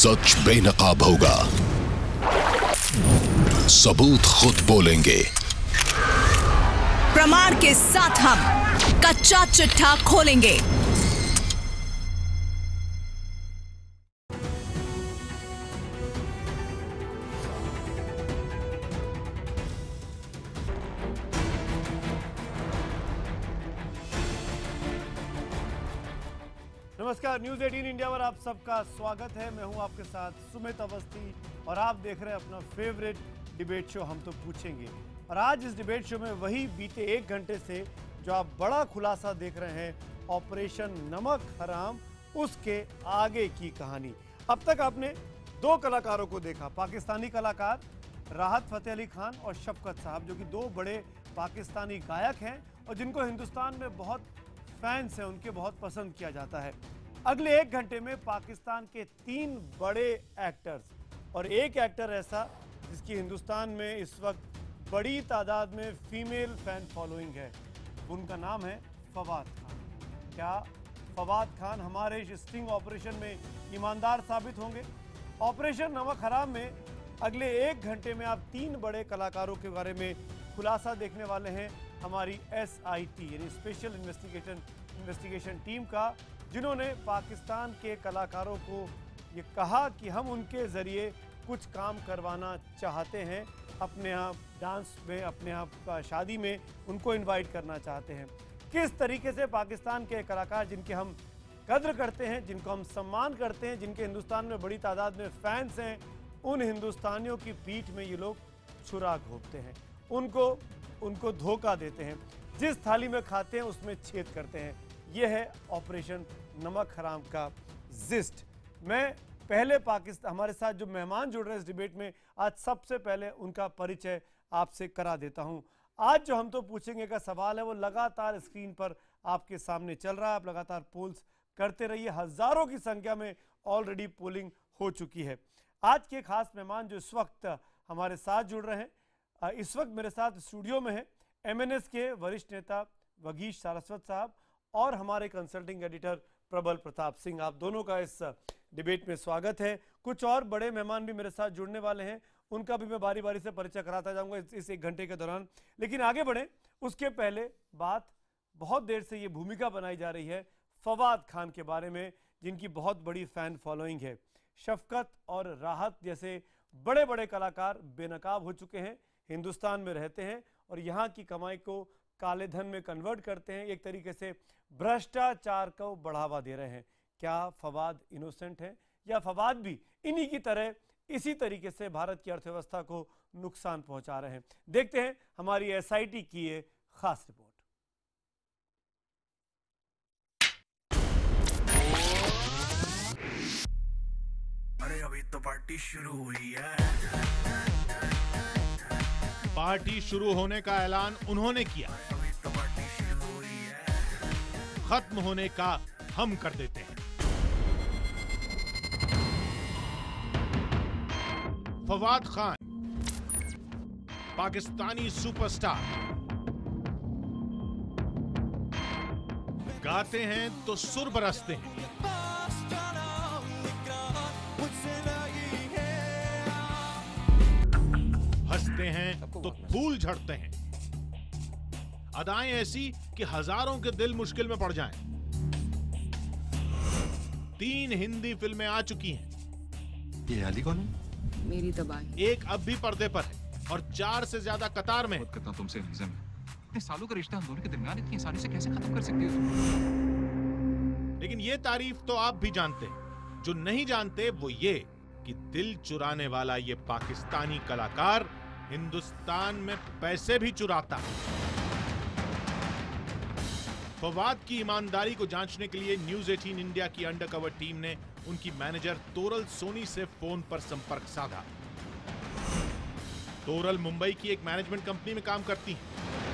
सच बेनकाब होगा, सबूत खुद बोलेंगे। प्रमाण के साथ हम कच्चा चिट्ठा खोलेंगे। नमस्कार, न्यूज़ 18 इंडिया पर आप सबका स्वागत है। मैं हूं आपके साथ सुमित अवस्थी और आप देख रहे हैं अपना फेवरेट डिबेट शो हम तो पूछेंगे। और आज इस डिबेट शो में वही बीते 1 घंटे से जो आप बड़ा खुलासा देख रहे हैं, ऑपरेशन नमक हराम, उसके आगे की कहानी। अब तक आपने 2 कलाकारों को देखा, पाकिस्तानी कलाकार राहत फतेह अली खान और शफकत साहब, जो कि 2 बड़े पाकिस्तानी गायक हैं और जिनको हिंदुस्तान में बहुत फैंस हैं, उनके बहुत पसंद किया जाता है। अगले 1 घंटे में पाकिस्तान के 3 बड़े एक्टर्स और एक एक्टर ऐसा जिसकी हिंदुस्तान में इस वक्त बड़ी तादाद में फीमेल फैन फॉलोइंग है, उनका नाम है फवाद खान। क्या फवाद खान हमारे इस स्टिंग ऑपरेशन में ईमानदार साबित होंगे? ऑपरेशन नमक हराम में अगले 1 घंटे में आप 3 बड़े कलाकारों के बारे में खुलासा देखने वाले हैं हमारी SIT यानी स्पेशल इन्वेस्टिगेशन टीम का, जिन्होंने पाकिस्तान के कलाकारों को ये कहा कि हम उनके ज़रिए कुछ काम करवाना चाहते हैं, अपने यहाँ डांस में, अपने यहाँ शादी में उनको इनवाइट करना चाहते हैं। किस तरीके से पाकिस्तान के कलाकार जिनके हम कद्र करते हैं, जिनको हम सम्मान करते हैं, जिनके हिंदुस्तान में बड़ी तादाद में फैंस हैं, उन हिंदुस्तानियों की पीठ में ये लोग छुरा घोंपते हैं, उनको धोखा देते हैं, जिस थाली में खाते हैं उसमें छेद करते हैं। यह है ऑपरेशन नमक हराम का जिस्ट। मैं पहले हमारे साथ जो मेहमान जुड़ रहे हैं इस डिबेट में, आज सबसे पहले उनका परिचय आपसे करा देता हूं। आज जो हम तो पूछेंगे का सवाल है वो लगातार स्क्रीन पर आपके सामने चल रहा है। आप लगातार पोल्स करते रहिए, हजारों की संख्या में ऑलरेडी पोलिंग हो चुकी है। आज के खास मेहमान जो इस वक्त हमारे साथ जुड़ रहे हैं, इस वक्त मेरे साथ स्टूडियो में है MNS के वरिष्ठ नेता वगीश सारस्वत साहब और हमारे कंसल्टिंग एडिटर प्रबल प्रताप सिंह। आप दोनों का इस डिबेट में स्वागत है। कुछ और बड़े मेहमान भी मेरे साथ जुड़ने वाले हैं, उनका भी मैं बारी बारी से परिचय कराता जाऊंगा इस 1 घंटे के दौरान। लेकिन आगे बढ़े उसके पहले बात, बहुत देर से ये भूमिका बनाई जा रही है फवाद खान के बारे में, जिनकी बहुत बड़ी फैन फॉलोइंग है। शफकत और राहत जैसे बड़े बड़े कलाकार बेनकाब हो चुके हैं, हिंदुस्तान में रहते हैं और यहाँ की कमाई को काले धन में कन्वर्ट करते हैं, एक तरीके से भ्रष्टाचार को बढ़ावा दे रहे हैं। क्या फवाद इनोसेंट है या फवाद भी इन्हीं की तरह इसी तरीके से भारत की अर्थव्यवस्था को नुकसान पहुंचा रहे हैं? देखते हैं हमारी SIT की ये खास रिपोर्ट। अरे अभी तो पार्टी शुरू हुई है। पार्टी शुरू होने का ऐलान उन्होंने किया, अभी तो पार्टी शुरू हुई है। खत्म होने का हम कर देते हैं। फवाद खान पाकिस्तानी सुपरस्टार, गाते हैं तो सुर बरसते हैं, हंसते हैं तो फूल झड़ते हैं, अदाएं ऐसी कि हजारों के दिल मुश्किल में पड़ जाएं। 3 हिंदी फिल्में आ चुकी हैं। ये अली कौन है? मेरी तबाही। एक अब भी पर्दे पर है और 4 से ज्यादा कतार में। करता हूं तुमसे इल्जाम है। इतने सालों का रिश्ता हम दोनों के दरमियान इतनी आसानी से कैसे खत्म कर सकती हो तुम? लेकिन ये तारीफ तो आप भी जानते हैं, जो नहीं जानते वो ये कि दिल चुराने वाला ये पाकिस्तानी कलाकार हिंदुस्तान में पैसे भी चुराता है। फवाद की ईमानदारी को जांचने के लिए न्यूज़ 18 इंडिया की अंडरकवर टीम ने उनकी मैनेजर तोरल सोनी से फोन पर संपर्क साधा। तोरल मुंबई की एक मैनेजमेंट कंपनी में काम करती हैं।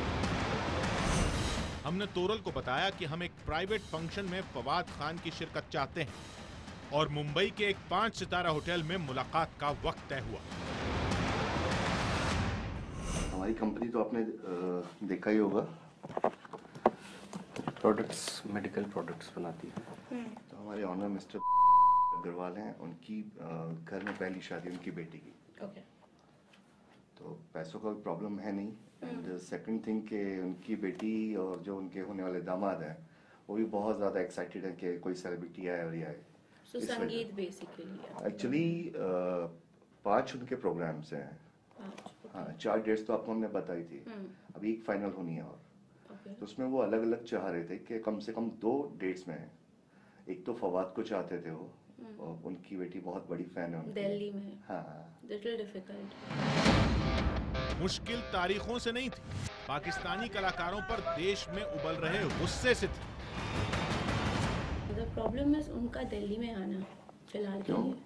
हमने तोरल को बताया कि हम एक प्राइवेट फंक्शन में फवाद खान की शिरकत चाहते हैं और मुंबई के एक 5 सितारा होटल में मुलाकात का वक्त तय हुआ। हमारी कंपनी तो आपने देखा ही होगा, प्रोडक्ट्स, मेडिकल प्रोडक्ट्स बनाती है। तो हमारे ऑनर मिस्टर अग्रवाल हैं, उनकी घर में पहली शादी उनकी बेटी की। ओके। तो पैसों का भी प्रॉब्लम है नहीं। एंड सेकंड थिंग कि उनकी बेटी और जो उनके होने वाले दामाद हैं वो भी बहुत ज़्यादा एक्साइटेड है कि कोई सेलिब्रिटी आए और ये आए। सो संगीत बेसिकली एक्चुअली 5 उनके प्रोग्राम्स हैं। हाँ, 4 डेट्स तो आपको हमने बताई थी, अभी एक फाइनल होनी है और तो उसमें वो अलग अलग चाह रहे थे कि कम से कम 2 डेट्स में। एक तो फवाद को चाहते थे वो, और उनकी बेटी बहुत बड़ी फैन है उनकी। दिल्ली में। हाँ, लिटिल डिफिकल्ट। मुश्किल तारीखों से नहीं थी, पाकिस्तानी कलाकारों पर देश में उबल रहे गुस्से से थी। द प्रॉब्लम इज उनका दिल्ली में आना फिलहाल के लिए।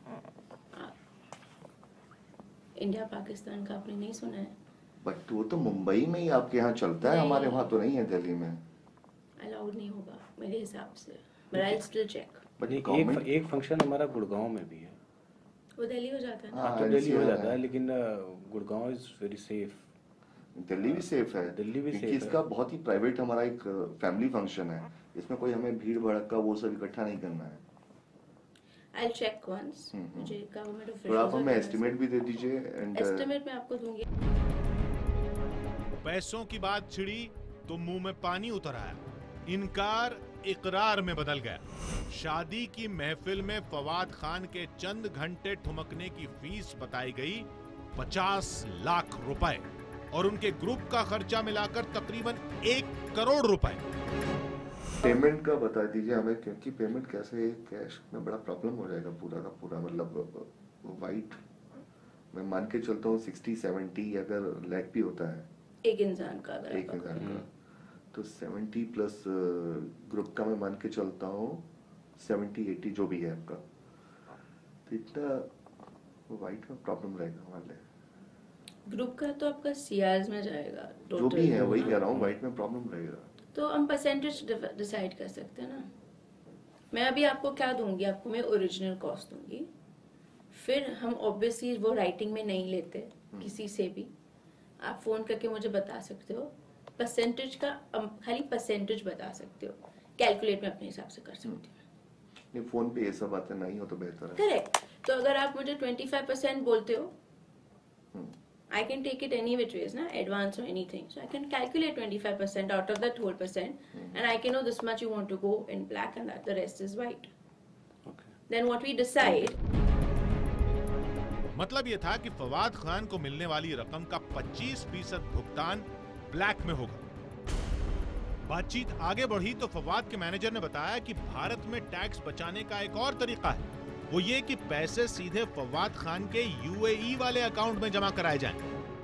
इंडिया पाकिस्तान का आपने नहीं सुना है? बट वो तो मुंबई में ही आपके यहाँ चलता है, हमारे वहाँ तो नहीं है दिल्ली में। अलाउड नहीं होगा मेरे हिसाब से, but I still check. But एक फंक्शन हमारा गुड़गांव में भी है। वो दिल्ली हो जाता है ना? हाँ, तो दिल्ली हो जाता है, लेकिन Gurgaon is very safe. Delhi भी सेफ है, दिल्ली भी क्योंकि सेफ इसका बहुत ही प्राइवेट हमारा एक फैमिली फंक्शन है, इसमें कोई हमें भीड़ भड़का वो सब इकट्ठा नहीं करना है। I'll check once. मुझे गवर्नमेंट ऑफिशियल। और आप हमें एस्टिमेट भी दे दीजिए। एंड एस्टिमेट मैं आपको दूंगी। पैसों की बात छिड़ी तो मुंह में पानी उतर आया। इनकार इकरार में बदल गया। शादी की महफिल में फवाद खान के चंद घंटे ठुमकने की फीस बताई गई 50 लाख रुपए और उनके ग्रुप का खर्चा मिलाकर तकरीबन 1 करोड़ रुपए। पेमेंट का बता दीजिए हमें, क्योंकि पेमेंट कैसे कैश में बड़ा प्रॉब्लम हो जाएगा पूरा का पूरा। मतलब वाइट मैं मान के चलता हूँ 60-70 अगर लाख भी होता है एक इंसान का, अगर एक इंसान का, तो 70 प्लस ग्रुप का मैं मान के चलता हूँ 70-80 जो भी है आपका, तो इतना वाइट में प्रॉब्लम रहेगा हमारे लिए। ग्रुप का तो आपका सीआरएस में जाएगा जो भी है वही कह रहा हूँ, वाइट में प्रॉब्लम रहेगा। तो हम परसेंटेज डिसाइड कर सकते हैं ना। मैं अभी आपको क्या दूंगी, आपको मैं ओरिजिनल कॉस्ट दूंगी, फिर हम ऑब्वियसली वो राइटिंग में नहीं लेते किसी से भी। आप फोन करके मुझे बता सकते हो परसेंटेज का, खाली परसेंटेज बता सकते हो, कैलकुलेट में अपने हिसाब से कर सकते हो। नहीं, फोन पे ये सब बातें नहीं हो तो बेहतर है। करेक्ट। तो अगर आप मुझे 25% बोलते हो, I can take it any which ways, na, advance or anything. So I can calculate 25% out of that whole percent, and I can know this much you want to go in black and that the rest is white. Okay. Then what we decide. मतलब ये था कि फवाद खान को मिलने वाली रकम का 25% भुगतान ब्लैक में होगा। बातचीत आगे बढ़ी तो फवाद के मैनेजर ने बताया कि भारत में टैक्स बचाने का एक और तरीका है, वो ये कि पैसे सीधे फवाद खान के यूएई वाले अकाउंट में जमा कराए जाएं।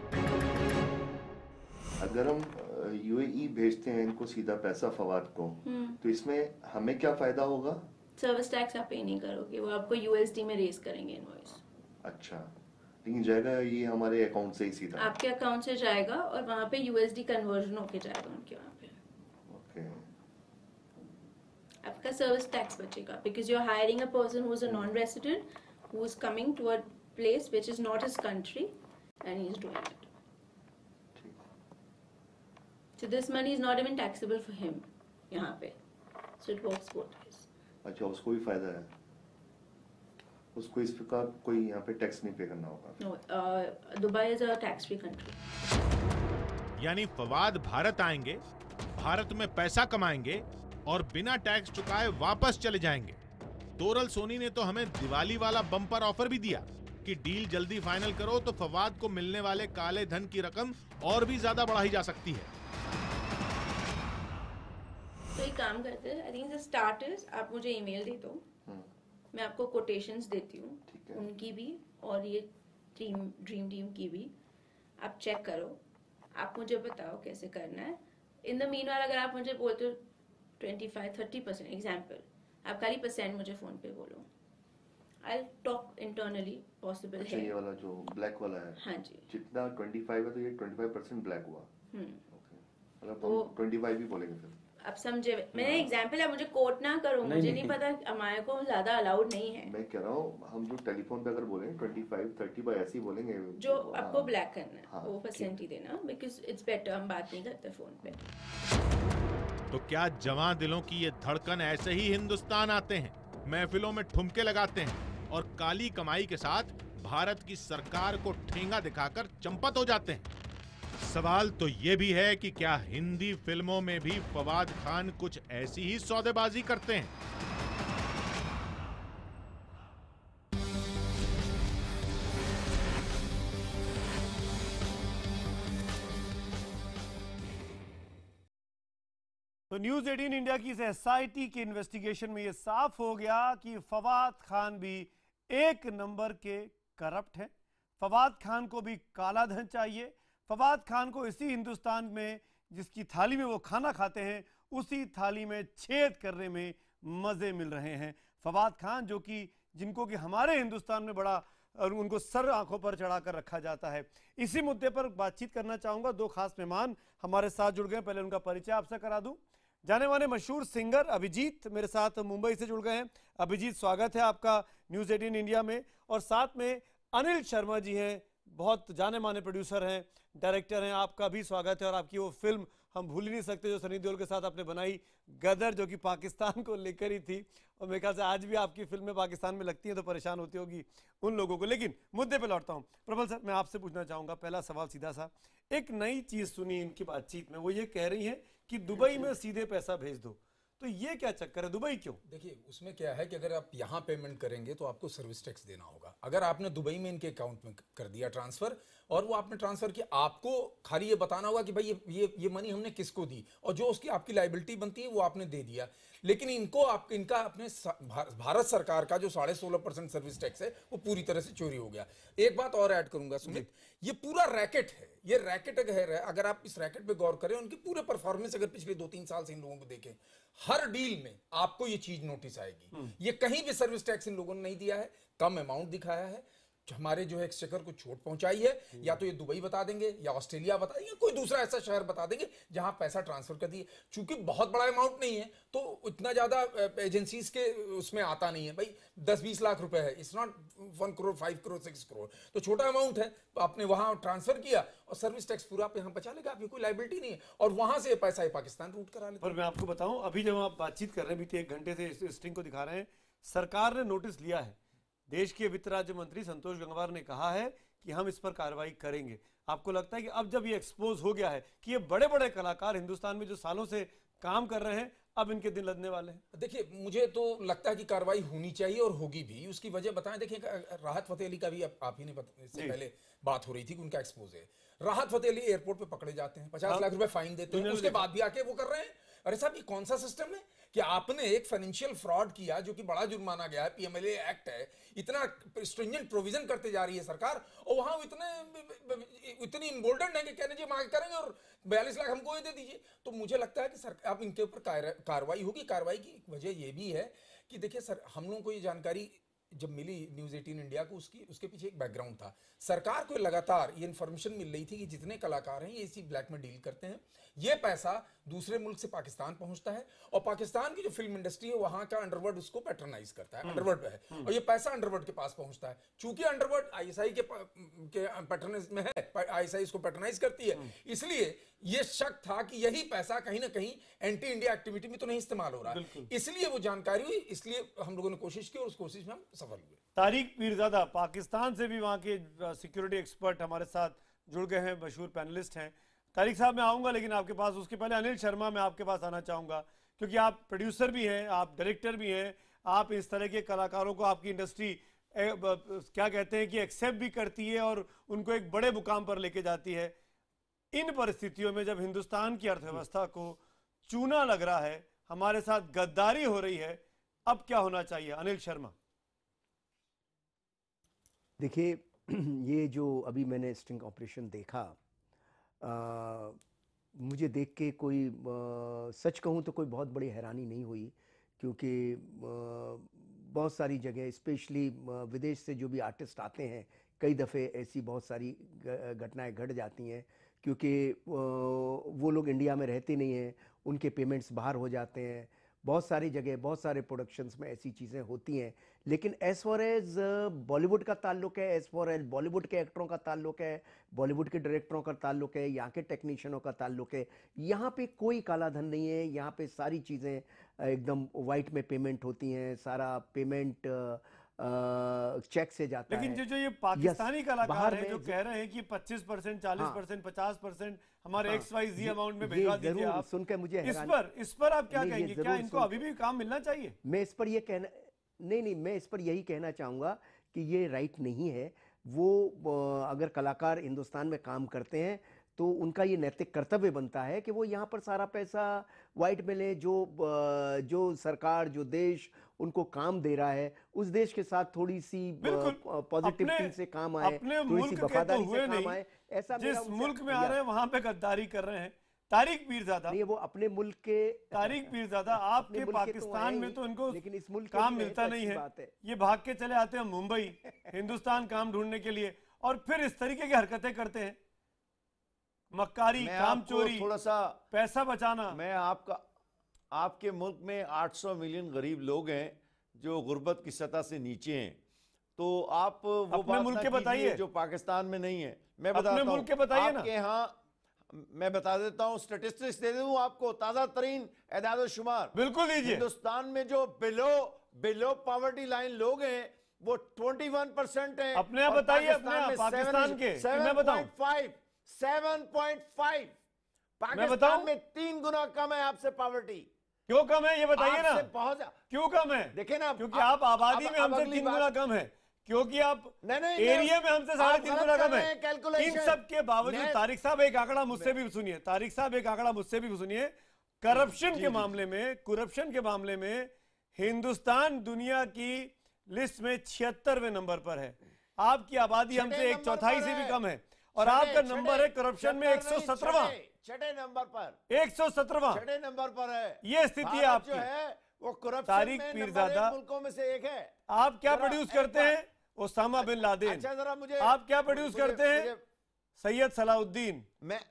अगर हम यूएई भेजते हैं इनको सीधा पैसा फवाद को, तो इसमें हमें क्या फायदा होगा? सर्विस टैक्स आप पे नहीं करोगे, वो आपको यूएसडी में रेज करेंगे इनवॉइस। अच्छा, लेकिन जाएगा ये हमारे अकाउंट से ही सीधा? आपके अकाउंट से जाएगा और वहाँ पे यूएसडी कन्वर्जन होके जाएगा उनके वहाँ पे। ओके। आपका सर्विस टैक्स बचेगा because you are hiring a person who is a non resident who is coming to a place which is not his country and he is doing it. So this money is not even taxable for him यहाँ पे, so it works both ways. अच्छा, उसको भी फायदा है, उसको इसका कोई यहाँ पे टैक्स नहीं पे करना होगा? No, Dubai is a tax-free country. यानी फवाद भारत आएंगे, भारत में पैसा कमाएंगे और बिना टैक्स चुकाए वापस चले जाएंगे। तोरल सोनी ने तो हमें दिवाली वाला बम्पर ऑफर भी दिया कि डील जल्दी फाइनल करो तो फवाद को मिलने वाले काले धन की रकम और भी ज्यादा बढ़ाई जा सकती है। तो एक काम करते हैं, आई थिंक द स्टार्टर्स आप मुझे ईमेल दे दो, मैं आपको कोटेशंस देती हूँ, उनकी भी और ये ड्रीम टीम की भी, आप चेक करो, आप मुझे बताओ कैसे करना है। इन द मीनवाइल अगर आप मुझे बोलते हो 25-30% एग्जाम्पल, आप खाली परसेंट मुझे फोन पे बोलो, I'll talk internally possible है। ये वाला जो ब्लैक वाला है, हाँ जी, जितना 25 है तो ये 25% ब्लैक हुआ। मतलब वो 25 भी बोलेंगे फिर। आप समझे, मैंने एग्जाम्पल है, मुझे कोट ना करो, मुझे नहीं पता, हमारे को ज्यादा अलाउड नहीं है। मैं कह रहा हूँ हम जो टेलीफोन पे अगर बोलेंगे 25-30 बाय ऐसे ही बोलेंगे, जो आपको ब्लैक करना है वो परसेंट ही देना, बिकॉज इट्स बेटर, हम बात नहीं करते फोन पे। तो क्या जवां दिलों की ये धड़कन ऐसे ही हिंदुस्तान आते हैं, महफिलों में ठुमके लगाते हैं, और काली कमाई के साथ भारत की सरकार को ठेंगा दिखाकर चंपत हो जाते हैं। सवाल तो यह भी है कि क्या हिंदी फिल्मों में भी फवाद खान कुछ ऐसी ही सौदेबाजी करते हैं? तो न्यूज 18 इंडिया की इस एसआईटी के इन्वेस्टिगेशन में यह साफ हो गया कि फवाद खान भी एक नंबर के करप्ट हैं। फवाद खान को भी काला धन चाहिए। फवाद खान को इसी हिंदुस्तान में जिसकी थाली में वो खाना खाते हैं उसी थाली में छेद करने में मजे मिल रहे हैं। फवाद खान जो कि जिनको कि हमारे हिंदुस्तान में बड़ा और उनको सर आंखों पर चढ़ाकर रखा जाता है। इसी मुद्दे पर बातचीत करना चाहूंगा। दो खास मेहमान हमारे साथ जुड़ गए। पहले उनका परिचय आपसे करा दूं। जाने माने मशहूर सिंगर अभिजीत मेरे साथ मुंबई से जुड़ गए हैं। अभिजीत, स्वागत है आपका न्यूज 18 इंडिया में। और साथ में अनिल शर्मा जी हैं, बहुत जाने माने प्रोड्यूसर हैं, डायरेक्टर हैं। आपका भी स्वागत है। और आपकी वो फिल्म हम भूल ही नहीं सकते जो सनी देओल के साथ आपने बनाई, गदर, जो कि पाकिस्तान को लेकर ही थी। और मेरे ख्याल से आज भी आपकी फिल्में पाकिस्तान में लगती हैं तो परेशान होती होगी उन लोगों को। लेकिन मुद्दे पे लौटता हूँ। प्रबल सर, मैं आपसे पूछना चाहूँगा, पहला सवाल सीधा सा। एक नई चीज़ सुनी इनकी बातचीत में, वो ये कह रही हैं कि दुबई में सीधे पैसा भेज दो। तो ये क्या चक्कर है, दुबई क्यों? देखिए, उसमें क्या है कि अगर आप यहाँ पेमेंट करेंगे तो आपको सर्विस टैक्स देना होगा। अगर आपने दुबई में इनके अकाउंट में कर दिया ट्रांसफर और वो आपने ट्रांसफर किया, आपको खाली ये बताना होगा कि भाई ये मनी हमने किसको दी और जो उसकी आपकी लाइबिलिटी बनती है वो आपने दे दिया। लेकिन इनका अपने भारत सरकार का जो 16.5% सर्विस टैक्स है वो पूरी तरह से चोरी हो गया। एक बात और ऐड करूंगा सुमित, ये पूरा रैकेट है। ये रैकेट है, अगर आप इस रैकेट पे गौर करें, उनके पूरे परफॉर्मेंस अगर पिछले 2-3 साल से इन लोगों को देखें, हर डील में आपको ये चीज नोटिस आएगी। ये कहीं भी सर्विस टैक्स इन लोगों ने नहीं दिया है, कम अमाउंट दिखाया है। हमारे जो है एक्सचेकर को छूट पहुंचाई है, या तो ये दुबई बता देंगे या ऑस्ट्रेलिया बता देंगे, कोई दूसरा ऐसा शहर बता देंगे जहां पैसा ट्रांसफर कर दिए। चूंकि बहुत बड़ा अमाउंट नहीं है तो इतना ज्यादा एजेंसीज के उसमें आता नहीं है। भाई 10-20 लाख रुपए है, इट्स नॉट 1 करोड़, 5 करोड़, 6 करोड़, तो छोटा अमाउंट है। तो आपने वहां ट्रांसफर किया और सर्विस टैक्स पूरा आप यहाँ बचा लेगा, आपकी कोई लाइबिलिटी नहीं है, और वहां से पैसा पाकिस्तान रूट करा लेते। पर मैं आपको बताऊं, अभी जब आप बातचीत कर रहे हैं, बीते 1 घंटे से इस स्ट्रिंग को दिखा रहे हैं, सरकार ने नोटिस लिया है। देश के वित्त राज्य मंत्री संतोष गंगवार ने कहा है कि हम इस पर कार्रवाई करेंगे। आपको लगता है कि अब जब ये एक्सपोज हो गया है कि ये बड़े बड़े कलाकार हिंदुस्तान में जो सालों से काम कर रहे हैं, अब इनके दिन लदने वाले हैं? देखिए, मुझे तो लगता है कि कार्रवाई होनी चाहिए और होगी भी। उसकी वजह बताएं। देखिए, राहत फतेह अली का भी आप ही ने इससे पहले बात हो रही थी कि उनका एक्सपोज है। राहत फतेह अली एयरपोर्ट पे पकड़े जाते हैं, 50 लाख रुपए फाइन देते हैं, उसके बाद भी आके वो कर रहे हैं। अरे साहब, ये कौन सा सिस्टम है कि आपने एक फाइनेंशियल फ्रॉड किया जो कि बड़ा जुर्माना गया है, पीएमएलए एक्ट है, इतना स्ट्रिंजेंट प्रोविजन करते जा रही है सरकार, और वहां इतनी इम्बोल्डन है कि कहने जी हम आगे करेंगे और 42 लाख हमको ये दे दीजिए। तो मुझे लगता है कि सरकार अब इनके ऊपर कार्रवाई होगी। कार्रवाई की वजह ये भी है कि देखिए सर, हम लोगों को ये जानकारी जब मिली न्यूज 18 इंडिया को, उसके पीछे एक बैकग्राउंड था। सरकार को लगातार ये इन्फॉर्मेशन मिल रही थी कि जितने कलाकार हैं ये इसी ब्लैक में डील करते हैं, ये पैसा दूसरे मुल्क से पाकिस्तान पहुंचता है और पाकिस्तान की जो फिल्म इंडस्ट्री है वहां का अंडरवर्ल्ड उसको पैट्रोनाइज करता है, अंडरवर्ल्ड है, और ये पैसा अंडरवर्ल्ड के पास पहुंचता है। चूंकि अंडरवर्ल्ड आईएसआई के पैट्रोनाइज में है, आईएसआई इसको पैट्रोनाइज करती है, इसलिए ये शक था कि यही पैसा कहीं ना कहीं एंटी इंडिया एक्टिविटी में तो नहीं इस्तेमाल हो रहा है। इसलिए वो जानकारी हुई, इसलिए हम लोगों ने कोशिश की और उस कोशिश में हम सफल हुए। तारिक पीरजादा, पाकिस्तान से भी वहां के सिक्योरिटी एक्सपर्ट हमारे साथ जुड़ गए हैं, मशहूर पैनलिस्ट हैं। तारिक साहब, मैं आऊंगा लेकिन आपके पास उसके पहले अनिल शर्मा, मैं आपके पास आना चाहूंगा, क्योंकि आप प्रोड्यूसर भी हैं, आप डायरेक्टर भी हैं, आप इस तरह के कलाकारों को आपकी इंडस्ट्री क्या कहते हैं कि एक्सेप्ट भी करती है और उनको एक बड़े मुकाम पर लेके जाती है। इन परिस्थितियों में जब हिंदुस्तान की अर्थव्यवस्था को चूना लग रहा है, हमारे साथ गद्दारी हो रही है, अब क्या होना चाहिए? अनिल शर्मा। देखिए, ये जो अभी मैंने स्टिंग ऑपरेशन देखा, मुझे देख के कोई सच कहूँ तो कोई बहुत बड़ी हैरानी नहीं हुई, क्योंकि बहुत सारी जगह, स्पेशली विदेश से जो भी आर्टिस्ट आते हैं, कई दफ़े ऐसी बहुत सारी घटनाएं घट जाती हैं, क्योंकि वो लोग इंडिया में रहते नहीं हैं, उनके पेमेंट्स बाहर हो जाते हैं। बहुत सारी जगह, बहुत सारे प्रोडक्शंस में ऐसी चीज़ें होती हैं। लेकिन एज़ फॉर एज़ बॉलीवुड का ताल्लुक है, एज़ फॉर एज़ बॉलीवुड के एक्टरों का ताल्लुक है, बॉलीवुड के डायरेक्टरों का ताल्लुक है, यहाँ के टेक्नीशियनों का ताल्लुक है, यहाँ पे कोई काला धन नहीं है। यहाँ पे सारी चीज़ें एकदम वाइट में पेमेंट होती हैं। सारा पेमेंट चेक से जाता है। लेकिन जो ये पाकिस्तानी कलाकार हैं जो कह रहे हैं कि 25%, 40%, 50% हमारे XYZ अमाउंट में भिजवा दीजिए आप, सुनकर मुझे इस पर आप क्या कहेंगे? क्या इनको अभी भी काम मिलना चाहिए? मैं इस पर ये कहना नहीं, मैं इस पर यही कहना चाहूँगा कि ये राइट नहीं है। वो अगर कलाकार हिंदुस्तान में काम करते हैं तो उनका ये नैतिक कर्तव्य बनता है कि वो यहाँ पर सारा पैसा वाइट में ले। जो सरकार, जो देश उनको काम दे रहा है, उस देश के साथ थोड़ी सी पॉजिटिविटी से काम आए, थोड़ी सी वफादारी से काम आए। ऐसा जिस मुल्क में आ रहे हैं वहां पे गद्दारी कर रहे हैं। तारिक पीरजादा, नहीं वो अपने मुल्क के तारिक पीरजादा आपके पाकिस्तान में तो इनको लेकिन इस मुल्क काम मिलता नहीं है। ये भाग के चले आते हैं मुंबई, हिंदुस्तान काम ढूंढने के लिए, और फिर इस तरीके की हरकतें करते हैं। मक्कारी, काम चोरी, थोड़ा सा पैसा बचाना। मैं आपके मुल्क में 800 मिलियन गरीब लोग हैं जो गुर्बत की सतह से नीचे हैं, तो आप वो अपने मुल्क के बताइए जो पाकिस्तान में नहीं है। मैं अपने मुल्क के बताइए ना। आपके यहाँ मैं बता देता हूँ, स्टेटिस्टिक्स दे दूं आपको, ताजा तरीन एदाद शुमार बिल्कुल दीजिए। हिंदुस्तान में जो बिलो पॉवर्टी लाइन लोग हैं वो 21% है। अपने आप बताइए, अपने आप पाकिस्तान के। 7.5 पाकिस्तान में 3 गुना कम है आपसे पॉवर्टी। क्यों कम है ये बताइए ना। बहुत क्यों कम है? देखे ना, क्योंकि आप आबादी में हमसे 3 गुना कम है, क्योंकि आप एरिया में हमसे 3.5 गुना कम है। इन सब के बावजूद तारिक साहब एक आंकड़ा मुझसे भी सुनिए, तारिक साहब एक आंकड़ा मुझसे भी सुनिए। करप्शन के मामले में हिंदुस्तान दुनिया की लिस्ट में 76वें नंबर पर है। आपकी आबादी हमसे 1/4 से भी कम है, और आपका नंबर है करप्शन में 117वां, 6 नंबर पर 117वां 6 नंबर पर है। ये स्थिति है आपकी। जो है वो करप्शन तारिक में पीरजादा मुल्कों में से एक है। आप क्या प्रोड्यूस करते हैं? Osama bin Laden. अच्छा जरा मुझे आप क्या प्रोड्यूस करते हैं? सैयद सलाउद्दीन।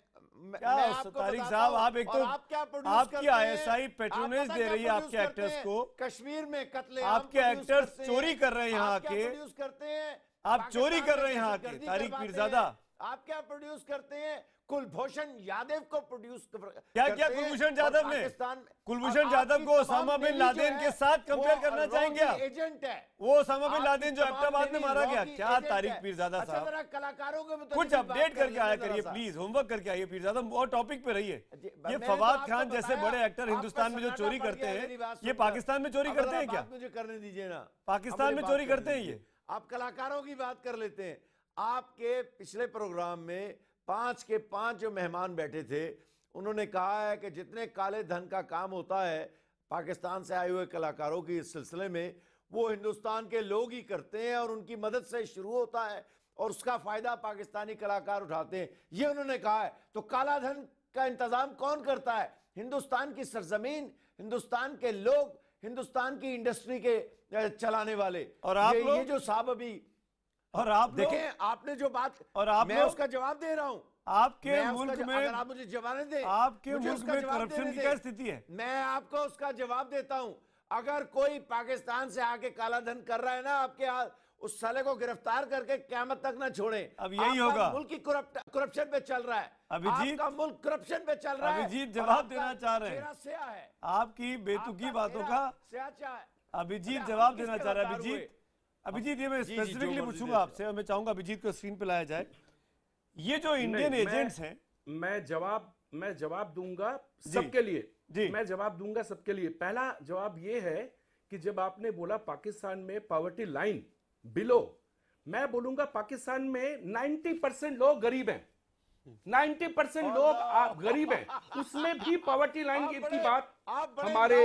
तारिक साहब, आप एक तो आपकी ISI पेट्रोनेज दे रही है आपके एक्टर्स को। कश्मीर में कत्ले आपके एक्टर्स चोरी कर रहे हैं यहाँ के, करते हैं, आप चोरी कर रहे हैं यहाँ के। तारिक पीरजादा, आप क्या प्रोड्यूस करते हैं? कुलभूषण यादव को प्रोड्यूस क्या कुलभूषण यादव ने कुलभूषण यादव को ओसामा बिन लादेन के साथ कंपेयर करना चाहेंगे आप? एजेंट है वो ओसामा बिन लादेन जो एबटाबाद में मारा गया। क्या तारिक पीरजादा साहब, कलाकारों के कुछ अपडेट करके आया करिए प्लीज, होमवर्क करके आइए पीरजादा, और टॉपिक पे रहिए। ये फवाद खान जैसे बड़े एक्टर हिंदुस्तान में जो चोरी करते हैं, ये पाकिस्तान में चोरी करते हैं क्या? मुझे करने दीजिए ना। पाकिस्तान में चोरी करते हैं ये? आप कलाकारों की बात कर लेते हैं। आपके पिछले प्रोग्राम में 5 के 5 जो मेहमान बैठे थे, उन्होंने कहा है कि जितने काले धन का काम होता है पाकिस्तान से आए हुए कलाकारों की इस सिलसिले में, वो हिंदुस्तान के लोग ही करते हैं और उनकी मदद से शुरू होता है और उसका फायदा पाकिस्तानी कलाकार उठाते हैं, ये उन्होंने कहा है। तो काला धन का इंतजाम कौन करता है? हिंदुस्तान की सरजमीन, हिंदुस्तान के लोग, हिंदुस्तान की इंडस्ट्री के चलाने वाले। और आप ये जो साहब अभी, और आप देखें आपने जो बात, और आप मैं उसका जवाब दे रहा हूं। आपके मुल्क में अगर आप मुझे जवाब दें, आपके मुल्क में करप्शन की क्या स्थिति है? मैं आपको उसका जवाब देता हूं। अगर कोई पाकिस्तान से आके काला धन कर रहा है ना, आपके उस साले को गिरफ्तार करके क़यामत तक ना छोड़ें। अब यही होगा। मुल्क की करप्शन पे चल रहा है, अभिजीत, आपका मुल्क करप्शन पे चल रहा है। अभिजीत जवाब देना चाह रहे हैं आपकी बेतुकी बातों का। अभिजीत जवाब देना चाह रहा है। अभिजीत ये मैं स्पेसिफिकली पूछूंगा आपसे, और मैं चाहूंगा अभिजीत को स्क्रीन पे लाया जाए। ये जो इंडियन एजेंट्स हैं, मैं जवाब दूंगा सबके लिए। मैं जवाब दूंगा सबके लिए। पहला जवाब ये है कि जब आपने बोला पाकिस्तान में पॉवर्टी लाइन बिलो, मैं बोलूंगा पाकिस्तान में 90% लोग गरीब हैं। 90% लोग गरीब हैं, उसमें भी पॉवर्टी लाइन की बात हमारे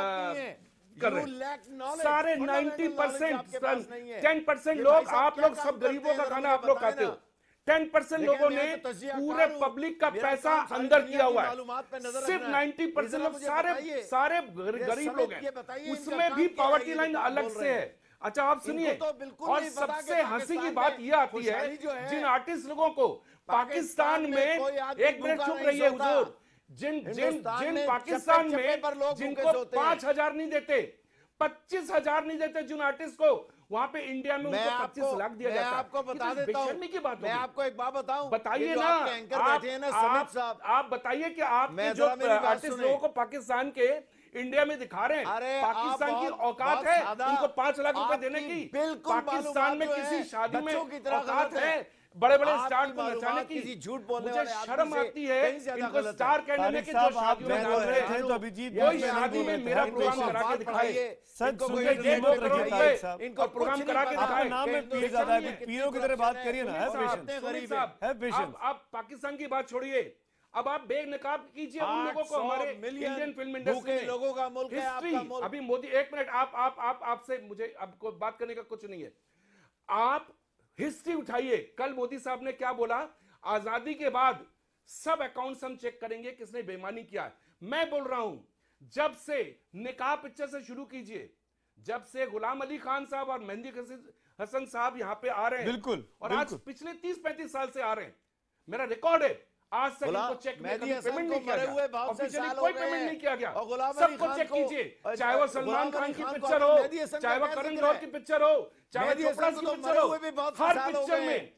कर रहे हैं। सारे 90%, 10% लोग, आप लोग सब गरीबों का खाना आप लोग खाते हो। 10% लोगों ने पूरे पब्लिक का पैसा अंदर किया हुआ है। सिर्फ 90% लोग सारे गरीब लोग हैं, उसमें भी पॉवर्टी लाइन अलग से है। अच्छा आप सुनिए, और सबसे हंसी की बात यह आती है, जिन आर्टिस्ट लोगों को पाकिस्तान में, एक मिनट चुप रहिए हुजूर, जिन पाकिस्तान में जिनको 5,000 नहीं देते, 25,000 नहीं देते, जिन आर्टिस्ट को वहां पे इंडिया में उनको 25 लाख दिया जाता है। मैं आपको बता देता हूं, की बात मैं आपको एक बात बताऊं, बताइए ना, आप बताइए कि आपके जो आर्टिस्ट लोगों को पाकिस्तान के इंडिया में दिखा रहे हैं। अरे पाकिस्तान की औकात है उनको 5 लाख रुपए देने की? पाकिस्तान में किसी शादी में औकात है बड़े बड़े स्टार को नचाने की? किसी झूठ बोलने मुझे वाले शर्म आती है इनको स्टार कहने में कि जो शादियों में डाल रहे हैं। तो अभिजीत कोई शादी में मेरा प्रोग्राम करा के दिखाए, सच इनको सुनने की हिम्मत रखिए तारिक साहब। इनको प्रोग्राम करा के आपका दिखाए। नाम में पीर ज्यादा है, पीरों की तरह बात करिए ना। है पेशेंस। आप पाकिस्तान की बात छोड़िए, अब आप बेनकाब कीजिए उन लोगों को, हमारे इंडियन फिल्म इंडस्ट्री में लोगों का मुल्क है आपका मुल्क। अभी मोदी, एक मिनट, आपसे मुझे आपको बात करने का कुछ नहीं है। आप हिस्ट्री उठाइए, कल मोदी साहब ने क्या बोला, आजादी के बाद सब अकाउंट्स हम चेक करेंगे किसने बेईमानी किया है। मैं बोल रहा हूं जब से निकाह पिक्चर से शुरू कीजिए, जब से गुलाम अली खान साहब और मेहंदी हसन साहब यहां पे आ रहे हैं, बिल्कुल, और आज पिछले 30-35 साल से आ रहे हैं, मेरा रिकॉर्ड है, आज तक इनको चेक में कभी पेमेंट नहीं किया गया, ऑफिशियली कोई पेमेंट नहीं किया गया। सबको चेक कीजिए, चाहे वो सलमान खान की पिक्चर हो, चाहे वो करण जौहर की पिक्चर हो, चाहे वो चोपड़ा की पिक्चर हो, हर पिक्चर में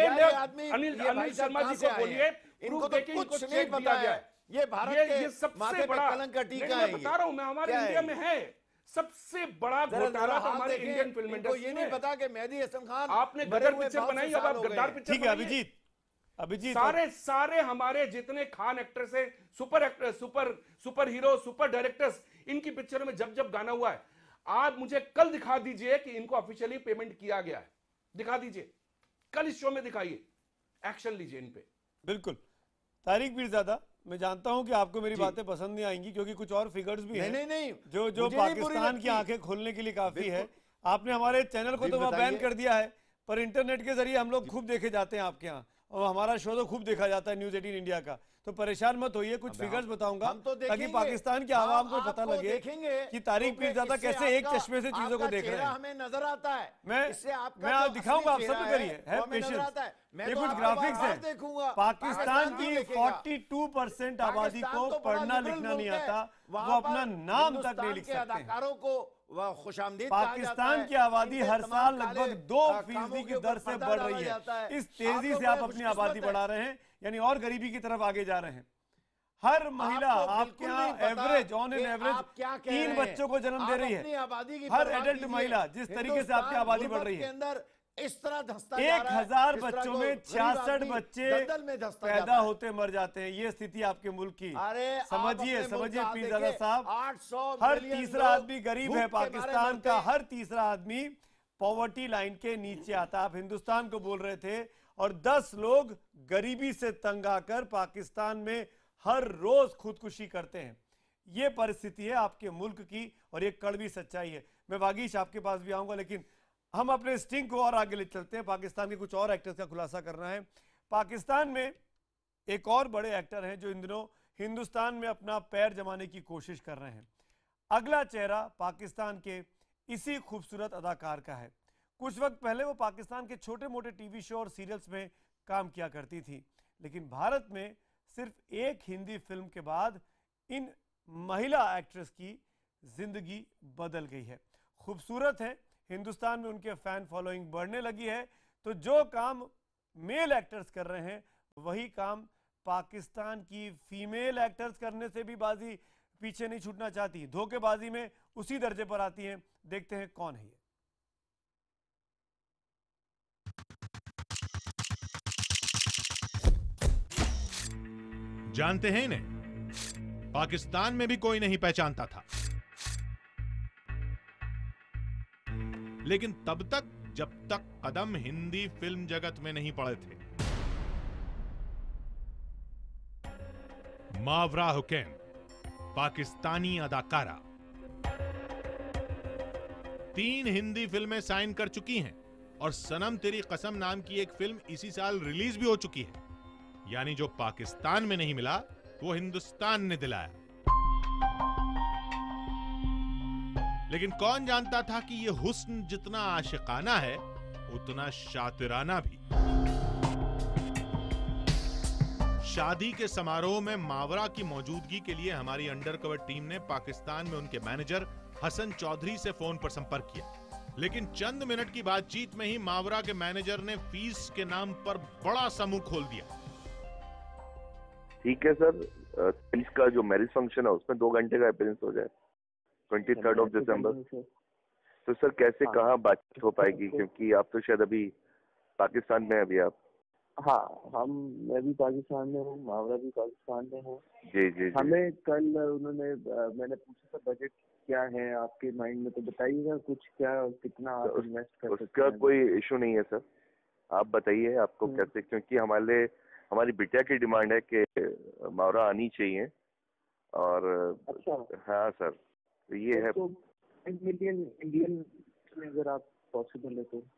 अनिल शर्मा जी को बोलिए, प्रूफ देके इनको चेक दिया गया है। ये भारत ये सबसे बड़ा कलंक का टीका है, है। बता रहा हूं मैं, हमारे इंडिया में है सबसे बड़ा घोटाला तो हमारे इंडियन फिल्म इंडस्ट्री। ये नहीं पता कि मेहदी हसन खान आपने गदर पिक्चर बनाई, अब आप गद्दार पिक्चर ठीक है अभिजीत। सारे हमारे जितने खान एक्टर्स हैं, super actor, super hero, super directors, इनकी पिक्चरों में जब गाना हुआ है, आप मुझे कल दिखा दीजिए कि इनको ऑफिशियली पेमेंट किया गया है, दिखा दीजिए, कल इस शो में दिखाइए, एक्शन लीजिए इन पे। बिल्कुल। तारिक पीरज़ादा, मैं जानता हूं कि आपको मेरी बातें पसंद नहीं आएंगी, क्योंकि कुछ और फिगर्स भी हैं नहीं, जो पाकिस्तान की आंखें खोलने के लिए काफी है। आपने हमारे चैनल को तो बैन कर दिया है, पर इंटरनेट के जरिए हम लोग खूब देखे जाते हैं आपके यहाँ, और हमारा शो तो खूब देखा जाता है न्यूज़ 18 इंडिया का। तो परेशान मत होइए, कुछ फिगर्स बताऊंगा ताकि पाकिस्तान की आवाम को पता लगे कि तारिक पीरज़ादा कैसे एक चश्मे से चीजों को देख रहे हैं। हमें नजर आता है, मैं दिखाऊंगा, आप सब करिए, है पेशेंस। ये कुछ ग्राफिक्स हैं। पाकिस्तान की 42% आबादी को पढ़ना लिखना नहीं आता, वो अपना नाम तक नहीं लिख सकते। पाकिस्तान की आबादी हर साल लगभग 2% की दर से बढ़ रही है। इस तेजी से आप अपनी आबादी बढ़ा रहे हैं, यानी और गरीबी की तरफ आगे जा रहे हैं। हर महिला आपके यहाँ एवरेज, ऑन एन एवरेज 3 बच्चों को जन्म दे रही है। हर एडल्ट महिला, जिस तरीके से आपकी आबादी बढ़ रही है, इस तरह 1000 बच्चों में 66 बच्चे पैदा होते मर जाते हैं। ये स्थिति आपके मुल्क की। समझिए पीरज़ादा साहब, हर तीसरा आदमी गरीब है पाकिस्तान का, हर तीसरा आदमी पॉवर्टी लाइन के नीचे आता। आप हिंदुस्तान को बोल रहे थे, और 10 लोग गरीबी से तंग आकर पाकिस्तान में हर रोज खुदकुशी करते हैं। ये परिस्थिति है आपके मुल्क की, और ये कड़वी सच्चाई है। मैं वागीश आपके पास भी आऊंगा, लेकिन हम अपने स्टिंग को और आगे ले चलते हैं। पाकिस्तान के कुछ और एक्टर्स का खुलासा करना है। पाकिस्तान में एक और बड़े एक्टर हैं जो इन दिनों हिंदुस्तान में अपना पैर जमाने की कोशिश कर रहे हैं। अगला चेहरा पाकिस्तान के इसी खूबसूरत अदाकार का है। कुछ वक्त पहले वो पाकिस्तान के छोटे मोटे टीवी शो और सीरियल्स में काम किया करती थी, लेकिन भारत में सिर्फ एक हिंदी फिल्म के बाद इन महिला एक्ट्रेस की जिंदगी बदल गई है। खूबसूरत है, हिंदुस्तान में उनके फैन फॉलोइंग बढ़ने लगी है। तो जो काम मेल एक्टर्स कर रहे हैं, वही काम पाकिस्तान की फीमेल एक्टर्स करने से भी बाजी पीछे नहीं छूटना चाहती, धोखेबाजी में उसी दर्जे पर आती हैं। देखते हैं कौन है ये। जानते हैं इन्हें? पाकिस्तान में भी कोई नहीं पहचानता था, लेकिन तब तक जब तक कदम हिंदी फिल्म जगत में नहीं पड़े थे। मावरा हुसैन, पाकिस्तानी अदाकारा, 3 हिंदी फिल्में साइन कर चुकी हैं, और सनम तेरी कसम नाम की एक फिल्म इसी साल रिलीज भी हो चुकी है। यानी जो पाकिस्तान में नहीं मिला, वो हिंदुस्तान ने दिलाया। लेकिन कौन जानता था कि ये हुस्न जितना आशिकाना है, उतना शातिराना भी। शादी के समारोह में मावरा की मौजूदगी के लिए हमारी अंडरकवर टीम ने पाकिस्तान में उनके मैनेजर हसन चौधरी से फोन पर संपर्क किया, लेकिन चंद मिनट की बातचीत में ही मावरा के मैनेजर ने फीस के नाम पर बड़ा सा मुंह खोल दिया। ठीक है सर, इसका जो मैरिज फंक्शन है उसमें 2 घंटे का अपीयरेंस हो जाए। 23rd of December. तो सर कैसे कहाँ बातचीत हो पाएगी, क्योंकि आप तो शायद अभी पाकिस्तान में अभी आप? हाँ, मैं भी पाकिस्तान में हूँ, मावरा भी पाकिस्तान में हूँ। जी। हमें कल मैंने पूछा था बजट क्या है आपके माइंड में, तो बताइएगा कुछ, क्या कितना आप इन्वेस्ट कर सकते हैं? उसका कोई इशू नहीं है सर, आप बताइए आपको कैसे, क्योंकि हमारी बिटिया की डिमांड है कि मावरा आनी चाहिए। और अच्छा, हाँ सर, तो ये है। तो 5 मिलियन इंडियन में अगर आप पॉसिबल है तो